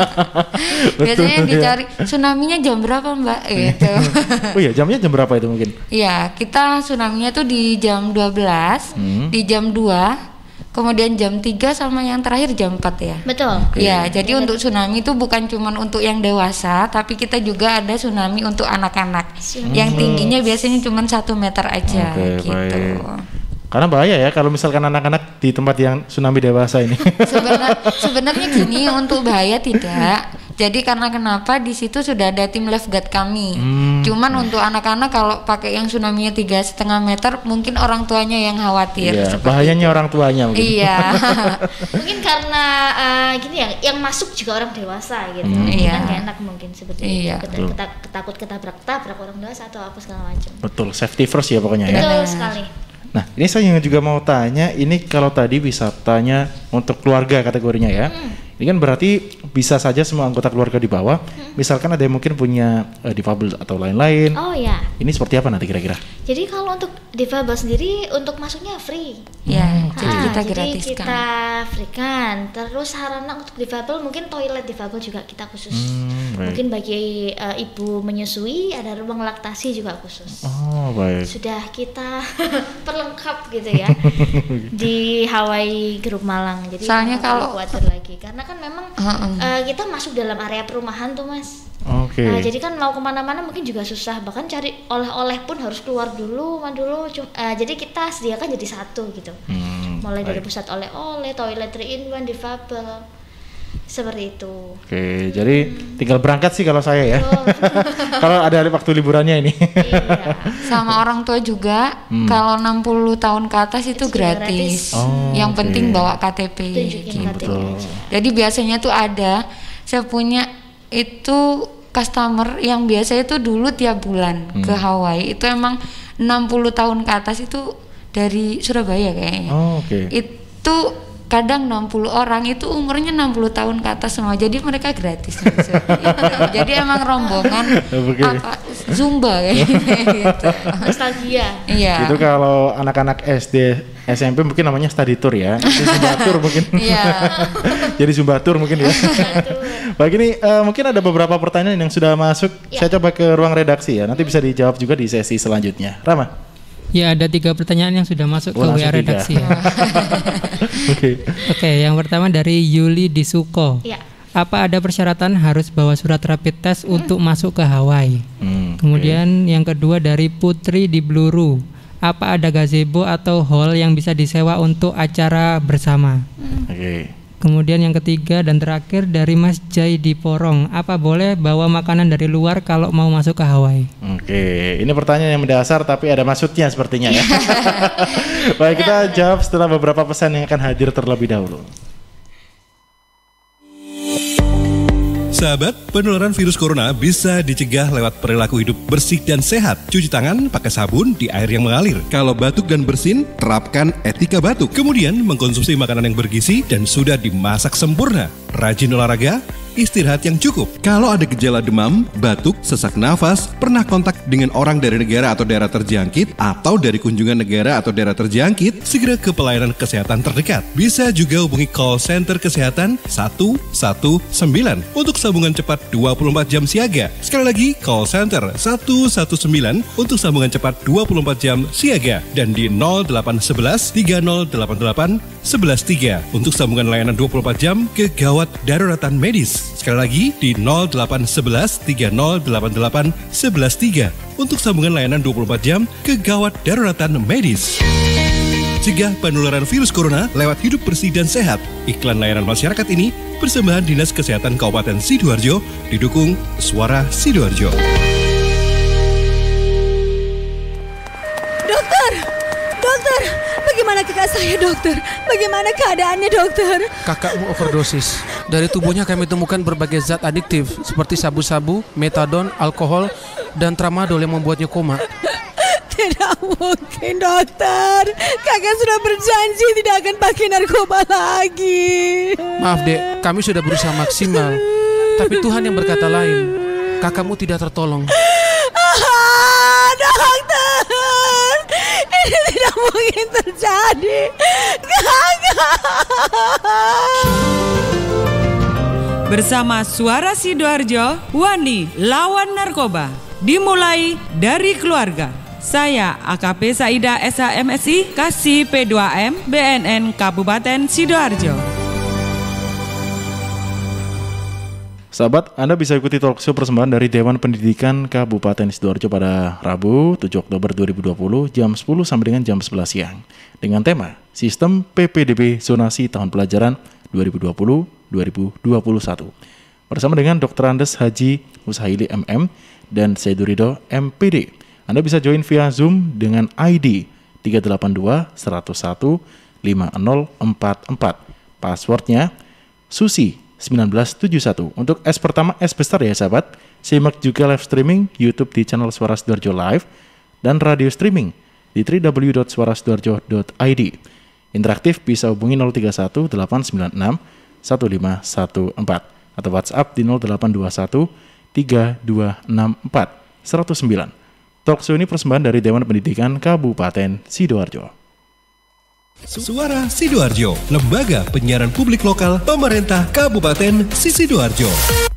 Biasanya dicari tsunami-nya jam berapa Mbak gitu. Oh iya, jamnya jam berapa itu mungkin? Iya, kita tsunami-nya tuh di jam 12, di jam 2, kemudian jam 3 sama yang terakhir jam 4 ya. Betul. Ya, jadi untuk tsunami itu bukan cuma untuk yang dewasa, tapi kita juga ada tsunami untuk anak-anak. Yang tingginya biasanya cuma 1 meter aja gitu. Baik. Karena bahaya ya kalau misalkan anak-anak di tempat yang tsunami dewasa ini. Sebenarnya gini, untuk bahaya tidak. Jadi karena kenapa di situ sudah ada tim lifeguard kami. Cuman untuk anak-anak kalau pakai yang tsunami-nya 3,5 meter, mungkin orang tuanya yang khawatir. Iya, bahayanya orang tuanya mungkin. Iya. Mungkin karena gini ya, yang masuk juga orang dewasa gitu. Iya. Kan gak enak mungkin seperti Iya. takut ketabrak orang dewasa atau apa segala macam. Betul, safety first ya pokoknya ya. Betul sekali. Nah, ini saya juga mau tanya, ini kalau tadi wisatanya untuk keluarga kategorinya ya. Ini kan berarti bisa saja semua anggota keluarga di bawah. Misalkan ada yang mungkin punya difabel atau lain-lain. Oh ya. Ini seperti apa nanti kira-kira? Jadi kalau untuk difabel sendiri untuk masuknya free. Ya, jadi kita Jadi gratiskan. kita free kan. Terus sarana untuk difabel mungkin toilet difabel juga kita khusus. Mungkin bagi ibu menyusui ada ruang laktasi juga khusus. Oh, baik. Sudah kita perlengkap gitu ya di Hawaii Group Malang. Jadi Soalnya kalau khawatir lagi karena kan memang kita masuk dalam area perumahan tuh Mas. Oke. Jadi kan mau kemana-mana mungkin juga susah, bahkan cari oleh-oleh pun harus keluar dulu. Jadi kita sediakan jadi satu gitu. Mulai dari pusat oleh-oleh, toilet 3-in-1, difabel, seperti itu. Oke, jadi tinggal berangkat sih kalau saya ya. Kalau ada waktu liburannya ini. Iya. Sama orang tua juga, kalau 60 tahun ke atas itu gratis. Yang penting bawa KTP gitu. Jadi biasanya tuh ada, saya punya itu customer yang biasa itu dulu tiap bulan ke Hawaii, itu emang 60 tahun ke atas, itu dari Surabaya kayaknya. Itu kadang 60 orang itu umurnya 60 tahun ke atas semua, jadi mereka gratis. Jadi emang rombongan apa Zumba kayaknya gitu. Nostalgia. Iya. Itu kalau anak-anak SD SMP mungkin namanya study tour ya. Jadi Zumba tour mungkin. Iya. Jadi Zumba tour mungkin ya. Baik, ini mungkin ada beberapa pertanyaan yang sudah masuk. Saya coba ke ruang redaksi ya. Nanti bisa dijawab juga di sesi selanjutnya. Rama. Ya, ada 3 pertanyaan yang sudah masuk ke WA redaksi ya. Oke, yang pertama dari Yuli Disuko. Ya. Apa ada persyaratan harus bawa surat rapid test untuk masuk ke Hawaii? Kemudian yang kedua dari Putri di Bluru. Apa ada gazebo atau hall yang bisa disewa untuk acara bersama? Kemudian yang ketiga dan terakhir dari Mas Jai di Porong. Apa boleh bawa makanan dari luar kalau mau masuk ke Hawaii? Oke, ini pertanyaan yang mendasar tapi ada maksudnya sepertinya ya. Baik, kita jawab setelah beberapa pesan yang akan hadir terlebih dahulu. Sahabat, penularan virus corona bisa dicegah lewat perilaku hidup bersih dan sehat. Cuci tangan pakai sabun di air yang mengalir. Kalau batuk dan bersin, terapkan etika batuk. Kemudian mengkonsumsi makanan yang bergizi dan sudah dimasak sempurna. Rajin olahraga, istirahat yang cukup. Kalau ada gejala demam, batuk, sesak nafas, pernah kontak dengan orang dari negara atau daerah terjangkit, atau dari kunjungan negara atau daerah terjangkit, segera ke pelayanan kesehatan terdekat. Bisa juga hubungi call center kesehatan 119 untuk sambungan cepat 24 jam siaga. Sekali lagi, call center 119 untuk sambungan cepat 24 jam siaga. Dan di 0811 3088 113 untuk sambungan layanan 24 jam kegawat daruratan medis. Sekali lagi di 0811 3088 113 untuk sambungan layanan 24 jam kegawat daruratan medis. Cegah penularan virus corona lewat hidup bersih dan sehat. Iklan layanan masyarakat ini persembahan Dinas Kesehatan Kabupaten Sidoarjo didukung Suara Sidoarjo. Dokter, bagaimana kakak saya dokter? Bagaimana keadaannya dokter? Kakakmu overdosis. Dari tubuhnya kami temukan berbagai zat adiktif seperti sabu-sabu, metadon, alkohol, dan tramadol yang membuatnya koma. Tidak mungkin dokter. Kakak sudah berjanji tidak akan pakai narkoba lagi. Maaf dek, kami sudah berusaha maksimal. Tapi Tuhan yang berkata lain. Kakakmu tidak tertolong. Dokter, Ini tidak mungkin terjadi. Enggak. Bersama Suara Sidoarjo, Wani lawan narkoba. Dimulai dari keluarga. Saya AKP Saida SHMSI, Kasih P2M, BNN Kabupaten Sidoarjo. Sahabat, Anda bisa ikuti talkshow persembahan dari Dewan Pendidikan Kabupaten Sidoarjo pada Rabu 7 Oktober 2020 jam 10 sampai dengan jam 11 siang dengan tema Sistem PPDB Zonasi Tahun Pelajaran 2020-2021 bersama dengan Dr. Andes Haji Mushaili MM dan Saidurido MPD. Anda bisa join via Zoom dengan ID 382 101 5044. Passwordnya Susi 1971. Untuk S pertama S besar ya sahabat. Simak juga live streaming YouTube di channel Suara Sidoarjo Live dan radio streaming di www.suarasidoarjo.id. Interaktif bisa hubungi 031 896 1514 atau WhatsApp di 0821 3264 109. Talkshow ini persembahan dari Dewan Pendidikan Kabupaten Sidoarjo. Suara Sidoarjo, lembaga penyiaran publik lokal pemerintah Kabupaten Sidoarjo.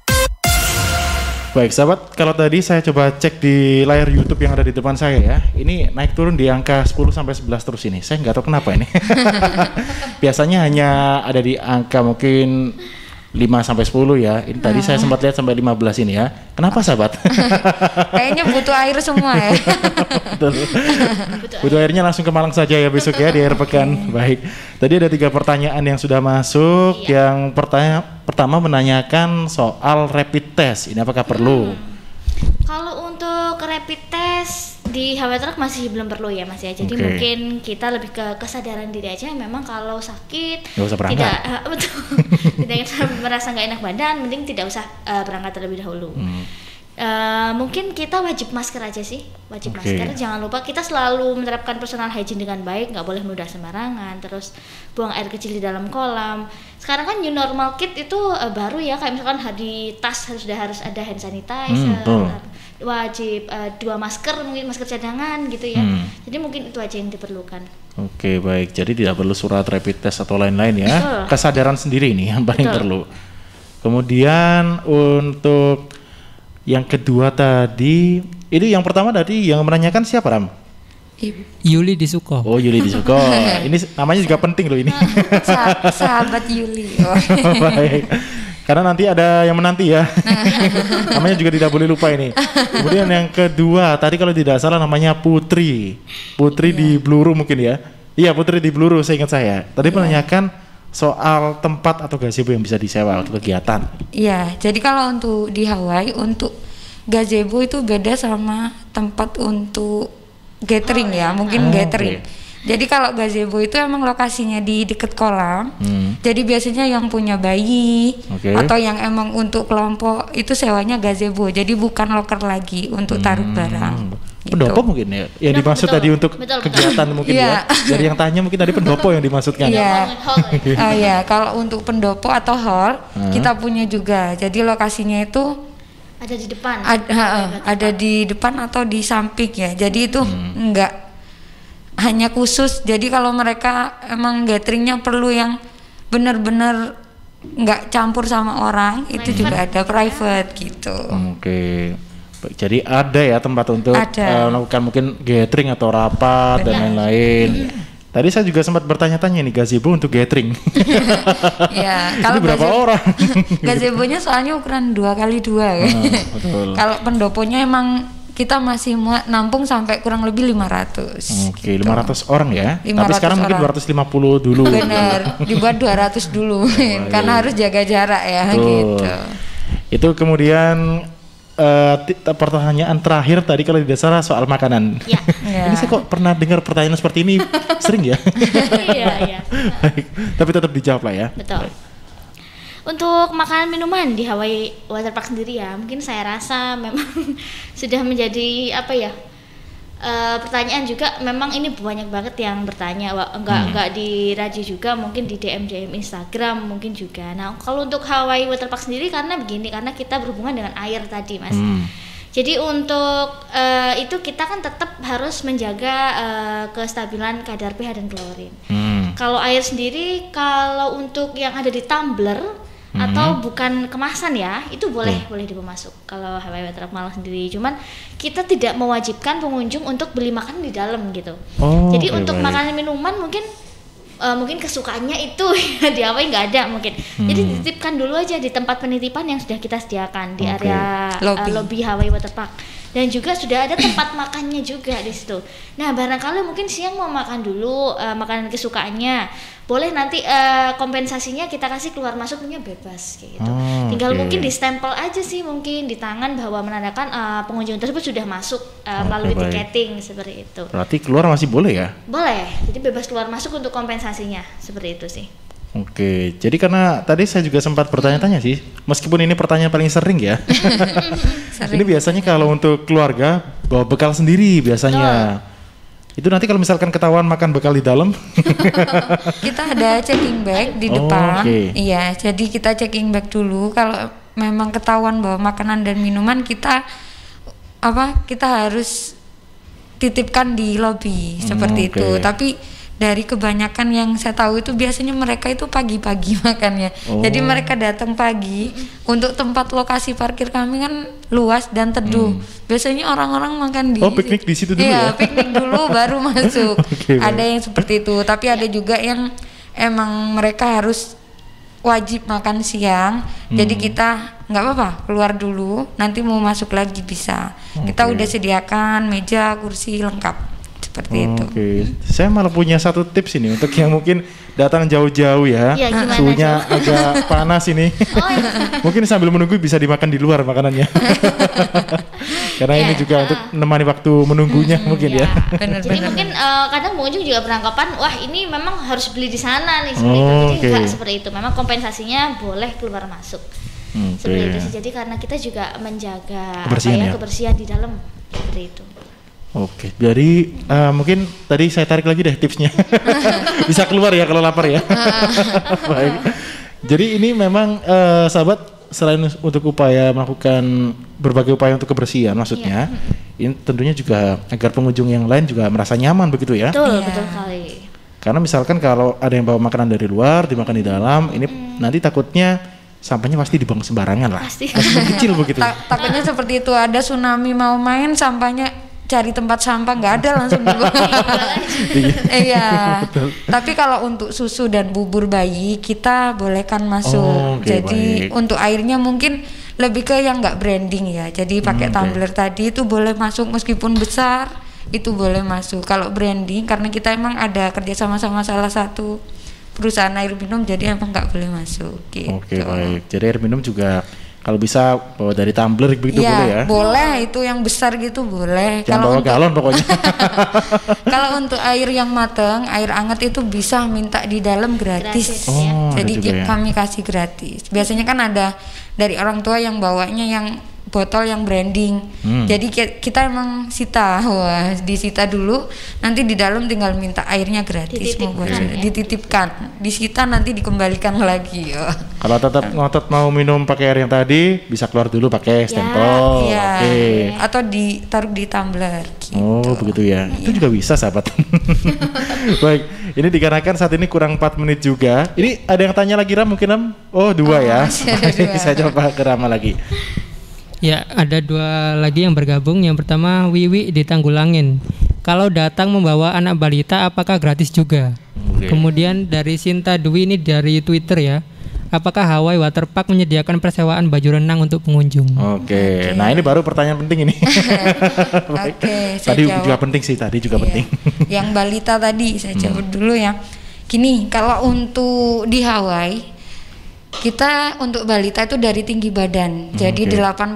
Baik sahabat, kalau tadi saya coba cek di layar YouTube yang ada di depan saya ya, ini naik turun di angka 10 sampai 11 terus ini. Saya nggak tahu kenapa ini. Biasanya hanya ada di angka mungkin 5 sampai 10 ya. Ini tadi saya sempat lihat sampai 15 ini ya. Kenapa sahabat? Kayaknya butuh air semua ya. Butuh airnya langsung ke Malang saja ya besok ya di akhir pekan. Baik. Tadi ada 3 pertanyaan yang sudah masuk. Yang pertama menanyakan soal rapid test. Ini apakah perlu? Kalau untuk rapid test di Hawaii Truck masih belum perlu ya Mas ya. Jadi mungkin kita lebih ke kesadaran diri aja. Memang kalau sakit tidak merasa nggak enak badan, mending tidak usah berangkat terlebih dahulu. Mungkin kita wajib masker aja sih, wajib masker. Jangan lupa kita selalu menerapkan personal hygiene dengan baik, nggak boleh meludah sembarangan. Terus buang air kecil di dalam kolam. Sekarang kan new normal kit itu baru ya, kayak misalkan di tas harus ada hand sanitizer. Wajib 2 masker, mungkin masker cadangan gitu ya. Jadi mungkin itu aja yang diperlukan. Oke, baik. Jadi tidak perlu surat rapid test atau lain-lain ya. Kesadaran sendiri ini yang paling perlu. Kemudian untuk yang kedua tadi, ini yang pertama tadi yang menanyakan siapa Ram? Yuli Disuko. Oh, Yuli Disuko. Ini namanya juga penting loh ini. Sahabat Yuli. Baik. Karena nanti ada yang menanti ya. Namanya juga tidak boleh lupa ini. Kemudian yang kedua, tadi kalau tidak salah namanya Putri. Putri di Bluru mungkin ya. Iya, Putri di Bluru, saya ingat saya. Tadi menanyakan soal tempat atau gazebo yang bisa disewa untuk kegiatan. Iya, jadi kalau untuk di Hawaii, untuk gazebo itu beda sama tempat untuk gathering ya, mungkin gathering. Jadi kalau gazebo itu emang lokasinya di dekat kolam. Jadi biasanya yang punya bayi atau yang emang untuk kelompok itu sewanya gazebo. Jadi bukan loker lagi untuk taruh barang. Pendopo mungkin ya, yang dimaksud tadi untuk kegiatan mungkin ya. Dari yang tanya mungkin tadi pendopo yang dimaksudkan. Iya, kalau untuk pendopo atau hall kita punya juga. Jadi lokasinya itu ada di depan. Ada di depan atau di samping ya. Jadi itu enggak hanya khusus. Jadi kalau mereka emang gatheringnya perlu yang benar-benar nggak campur sama orang, itu juga ada private gitu. Oke. Jadi ada ya tempat untuk melakukan mungkin gathering atau rapat dan lain-lain. Tadi saya juga sempat bertanya-tanya nih gazebo untuk gathering. Ya, kalau berapa orang? Gazebonya soalnya ukuran 2x2 ya. Kalau pendoponya emang kita masih nampung sampai kurang lebih 500. Oke, 500 orang ya. 500 tapi sekarang orang. Mungkin 250 dulu. Benar, dibuat 200 dulu karena harus jaga jarak ya gitu. Itu kemudian pertanyaan terakhir tadi kalau tidak salah soal makanan. Ini saya kok pernah dengar pertanyaan seperti ini sering ya. Iya. Tapi tetap dijawab lah ya. Betul. Untuk makanan minuman di Hawaii Waterpark sendiri ya, mungkin saya rasa memang sudah menjadi pertanyaan juga. Memang ini banyak banget yang bertanya, enggak di radio juga, mungkin di DM Instagram mungkin juga. Nah, kalau untuk Hawaii Waterpark sendiri karena kita berhubungan dengan air tadi Mas. Jadi untuk itu kita kan tetap harus menjaga kestabilan kadar pH dan klorin. Kalau air sendiri, kalau untuk yang ada di tumbler atau bukan kemasan ya, itu boleh dibawa masuk kalau Hawaii Waterpark Malang sendiri. Cuman kita tidak mewajibkan pengunjung untuk beli makanan di dalam gitu. Jadi untuk makanan minuman mungkin kesukaannya itu di Hawaii nggak ada mungkin. Jadi dititipkan dulu aja di tempat penitipan yang sudah kita sediakan di area lobby Hawaii Waterpark. Dan juga sudah ada tempat makannya juga di situ. Nah, barangkali mungkin siang mau makan dulu makanan kesukaannya, boleh nanti kompensasinya kita kasih keluar masuknya bebas kayak gitu. Tinggal mungkin di stempel aja sih, mungkin di tangan bahwa menandakan pengunjung tersebut sudah masuk melalui tiketing seperti itu. Berarti keluar masih boleh ya? Boleh. Jadi bebas keluar masuk untuk kompensasinya seperti itu sih. Oke, jadi karena tadi saya juga sempat bertanya-tanya sih, meskipun ini pertanyaan paling sering ya. Ini biasanya kalau untuk keluarga bawa bekal sendiri biasanya. Itu nanti kalau misalkan ketahuan makan bekal di dalam, kita ada checking bag di depan. Iya, jadi kita checking bag dulu. Kalau memang ketahuan bawa makanan dan minuman, kita harus titipkan di lobi seperti itu. Tapi dari kebanyakan yang saya tahu itu biasanya mereka itu pagi-pagi makannya. Jadi mereka datang pagi. Untuk tempat lokasi parkir kami kan luas dan teduh. Biasanya orang-orang makan di piknik di situ dulu ya? Piknik dulu baru masuk. Ada yang seperti itu, tapi ada juga yang emang mereka harus wajib makan siang. Jadi kita nggak apa-apa keluar dulu, nanti mau masuk lagi bisa. Kita udah sediakan meja, kursi lengkap. Seperti itu. Saya malah punya satu tips ini untuk yang mungkin datang jauh-jauh ya. Suhunya agak panas ini. Mungkin sambil menunggu bisa dimakan di luar makanannya. Karena ini juga untuk menemani waktu menunggunya mungkin ya. Jadi mungkin kadang pengunjung juga beranggapan, wah ini memang harus beli di sana nih seperti itu. Jadi enggak seperti itu. Memang kompensasinya boleh keluar masuk. Seperti itu sih. Jadi karena kita juga menjaga kebersihan di dalam seperti itu. Oke, jadi mungkin tadi saya tarik lagi deh tipsnya. Bisa keluar ya kalau lapar ya. Baik. Jadi ini memang sahabat, selain untuk upaya melakukan berbagai upaya untuk kebersihan maksudnya, ini tentunya juga agar pengunjung yang lain juga merasa nyaman begitu ya. Betul sekali. Karena misalkan kalau ada yang bawa makanan dari luar dimakan di dalam, ini nanti takutnya sampahnya pasti dibuang sembarangan lah. Pasti kecil begitu. Takutnya seperti itu, ada tsunami mau main sampahnya cari tempat sampah nggak ada langsung dibuang. Iya. Tapi kalau untuk susu dan bubur bayi kita bolehkan masuk. Jadi untuk airnya mungkin lebih ke yang nggak branding ya. Jadi pakai tumbler tadi itu boleh masuk meskipun besar, itu boleh masuk. Kalau branding karena kita emang ada kerjasama sama salah satu perusahaan air minum, jadi emang nggak boleh masuk. Gitu. Oke, baik. Jadi air minum juga kalau bisa bawa dari tumbler begitu boleh ya? Boleh, itu yang besar gitu boleh. Jangan bawa galon pokoknya. Kalau untuk air yang mateng, air hangat itu bisa minta di dalam gratis. Jadi kami kasih gratis. Biasanya kan ada dari orang tua yang bawanya yang botol yang branding. Jadi kita emang disita dulu, nanti di dalam tinggal minta airnya gratis, dititipkan, disita nanti dikembalikan lagi. Kalau tetap ngotot mau minum pakai air yang tadi, bisa keluar dulu pakai stempel. Atau ditaruh di tumbler. Gitu. Begitu ya. Itu juga bisa sahabat. Baik, ini dikarenakan saat ini kurang 4 menit juga. Ini ada yang tanya lagi Ram, mungkin Ram? 2 ya. Saya coba ke Rama lagi. Ya, ada 2 lagi yang bergabung. Yang pertama Wiwi di Tanggulangin. Kalau datang membawa anak balita apakah gratis juga? Kemudian dari Sinta Dwi ini dari Twitter ya. Apakah Hawaii Waterpark menyediakan persewaan baju renang untuk pengunjung? Nah ini baru pertanyaan penting ini. Tadi juga penting sih, penting. Yang balita tadi saya jawab dulu ya. Gini, kalau untuk di Hawaii kita untuk balita itu dari tinggi badan, jadi 85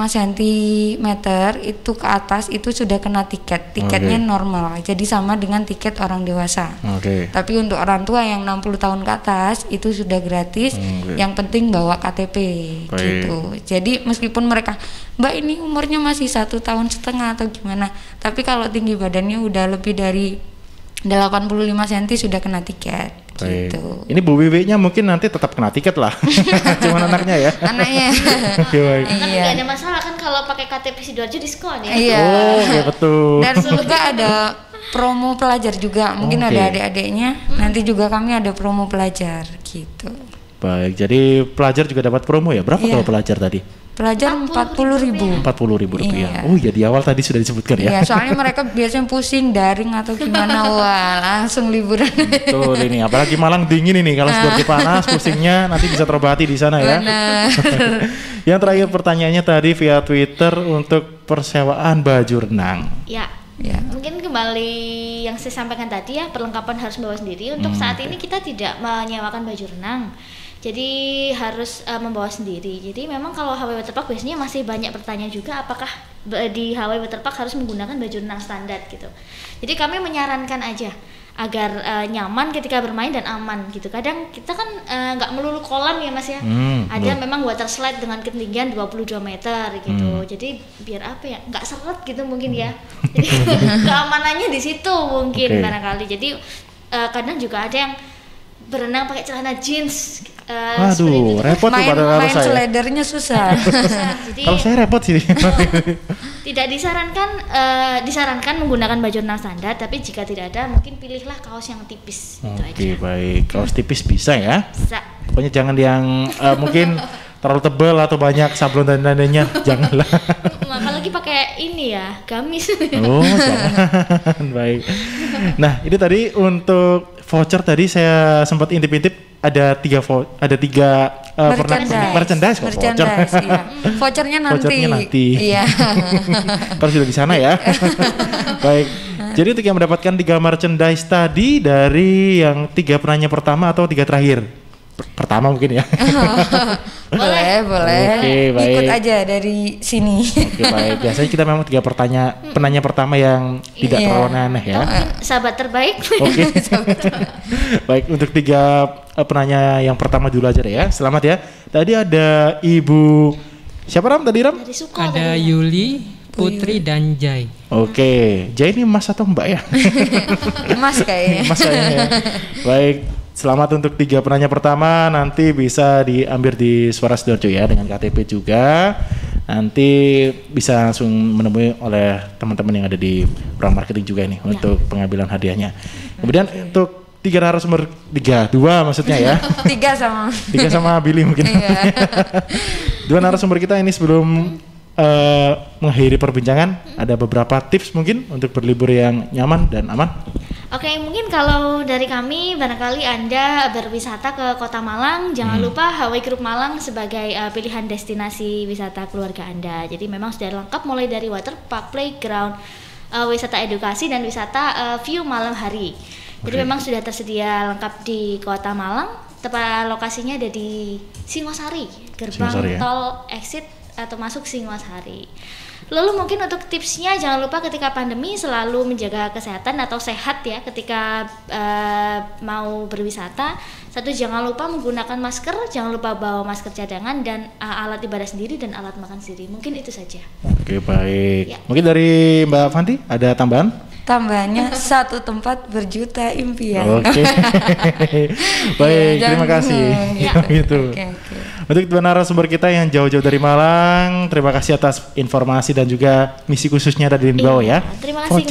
cm itu ke atas itu sudah kena tiket. Tiketnya normal, jadi sama dengan tiket orang dewasa. Tapi untuk orang tua yang 60 tahun ke atas itu sudah gratis. Yang penting bawa KTP gitu. Jadi meskipun mereka, Mbak ini umurnya masih 1,5 tahun atau gimana, tapi kalau tinggi badannya udah lebih dari 85 cm sudah kena tiket Baik. Gitu. Ini Bu Wiwi-nya mungkin nanti tetap kena tiket lah. Cuman anaknya ya. Anaknya. Oke, baik. Kan nggak ada masalah kan kalau pakai KTP Sidoarjo diskon ya. Iya. Oh, ya betul. Dan juga ada promo pelajar juga. Mungkin Oke. ada adik-adiknya. Nanti juga kami ada promo pelajar gitu. Baik, jadi pelajar juga dapat promo ya. Berapa Iya. kalau pelajar tadi? Pelajar 40.000. 40.000 rupiah. Iya. Oh ya, di awal tadi sudah disebutkan ya. Iya, soalnya mereka biasanya pusing daring atau gimana, wah langsung liburan. Betul ini, apalagi Malang dingin ini. Kalau Sidoarjo panas, pusingnya nanti bisa terobati di sana ya. Benar. Yang terakhir pertanyaannya tadi via Twitter untuk persewaan baju renang. Ya. Ya. Mungkin kembali yang saya sampaikan tadi ya, perlengkapan harus membawa sendiri. Untuk saat ini kita tidak menyewakan baju renang. Jadi harus membawa sendiri. Jadi memang kalau Hawaii Waterpark biasanya masih banyak bertanya juga apakah di Hawaii Waterpark harus menggunakan baju renang standar gitu. Jadi kami menyarankan aja agar nyaman ketika bermain dan aman gitu. Kadang kita kan nggak melulu kolam ya Mas ya. Ada memang water slide dengan ketinggian 22 meter gitu. Jadi biar apa ya? Nggak seret gitu mungkin ya. Jadi keamanannya di situ mungkin barangkali. Jadi kadang juga ada yang berenang pakai celana jeans. Aduh, repot tuh pada main saya. slidernya susah. Jadi Kalau saya repot sih. tidak disarankan menggunakan baju renang standar, tapi jika tidak ada mungkin pilihlah kaos yang tipis. Oke, baik. Kaos tipis bisa ya. Bisa. Pokoknya jangan yang mungkin terlalu tebal atau banyak sablon dan lainnya, janganlah. Apalagi pakai ini ya, gamis. Oh, jangan. Baik. Nah, ini tadi untuk voucher tadi saya sempat intip-intip ada tiga merchandise kok, voucher. Iya. Vouchernya nanti. Vouchernya nanti. Iya. Kalau sudah di sana ya. Baik. Jadi untuk yang mendapatkan 3 merchandise tadi dari yang 3 penanya pertama atau 3 terakhir? Pertama mungkin ya. boleh. Oke, baik. Ikut aja dari sini. Oke, baik. Biasanya kita memang 3 penanya pertama yang tidak terlalu aneh ya. Sahabat terbaik. Oke. Baik, untuk 3 penanya yang pertama dulu aja deh ya. Selamat ya. Tadi ada Ibu siapa Ram tadi Ram? Ada Yuli, Putri dan Jai. Oke, Jai ini Mas atau Mbak ya? Mas kayaknya. Mas kayaknya ya. Baik, selamat untuk 3 penanya pertama. Nanti bisa diambil di Suara Sidoarjo ya dengan KTP juga. Nanti bisa langsung menemui oleh teman-teman yang ada di ruang marketing juga nih untuk pengambilan hadiahnya. Kemudian untuk 3 narasumber 2 maksudnya ya. 3 sama Billy mungkin. 2 narasumber kita ini sebelum mengakhiri perbincangan, ada beberapa tips mungkin untuk berlibur yang nyaman dan aman. Oke, mungkin kalau dari kami barangkali Anda berwisata ke Kota Malang, jangan lupa Hawaii Group Malang sebagai pilihan destinasi wisata keluarga Anda. Jadi memang sudah lengkap mulai dari waterpark, playground, wisata edukasi dan wisata view malam hari. Jadi memang sudah tersedia lengkap di Kota Malang. Tepat lokasinya ada di Singosari, gerbang tol exit atau masuk Singosari. Lalu mungkin untuk tipsnya jangan lupa ketika pandemi selalu menjaga kesehatan atau sehat ya ketika mau berwisata. 1, jangan lupa menggunakan masker, jangan lupa bawa masker cadangan dan alat ibadah sendiri dan alat makan sendiri. Mungkin itu saja. Oke, baik. Ya. Mungkin dari Mbak Fanti ada tambahan? Tambahannya 1 tempat berjuta impian. Oke. Baik, terima kasih. Gitu. Untuk 2 narasumber kita yang jauh-jauh dari Malang, terima kasih atas informasi dan juga misi khususnya tadi di bawah ya. Terima kasih.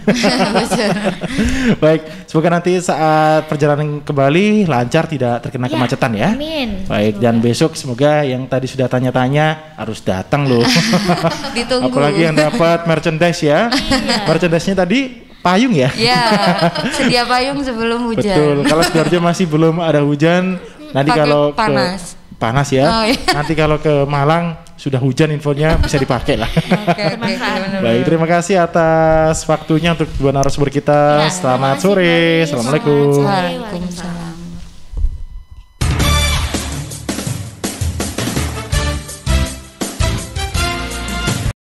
Baik, semoga nanti saat perjalanan kembali lancar, tidak terkena kemacetan ya. Amin. Baik, dan besok semoga yang tadi sudah tanya-tanya harus datang loh. Ditunggu. Apalagi yang dapat merchandise ya. Merchandise-nya tadi payung ya? Iya, sedia payung sebelum hujan. Betul, kalau Sidoarjo masih belum ada hujan, nanti Pakai kalau panas ya. Oh, iya. Nanti kalau ke Malang sudah hujan infonya bisa dipakai lah. Baik, terima kasih atas waktunya untuk 2 narasumber kita. Selamat sore. Assalamualaikum. Waalaikumsalam.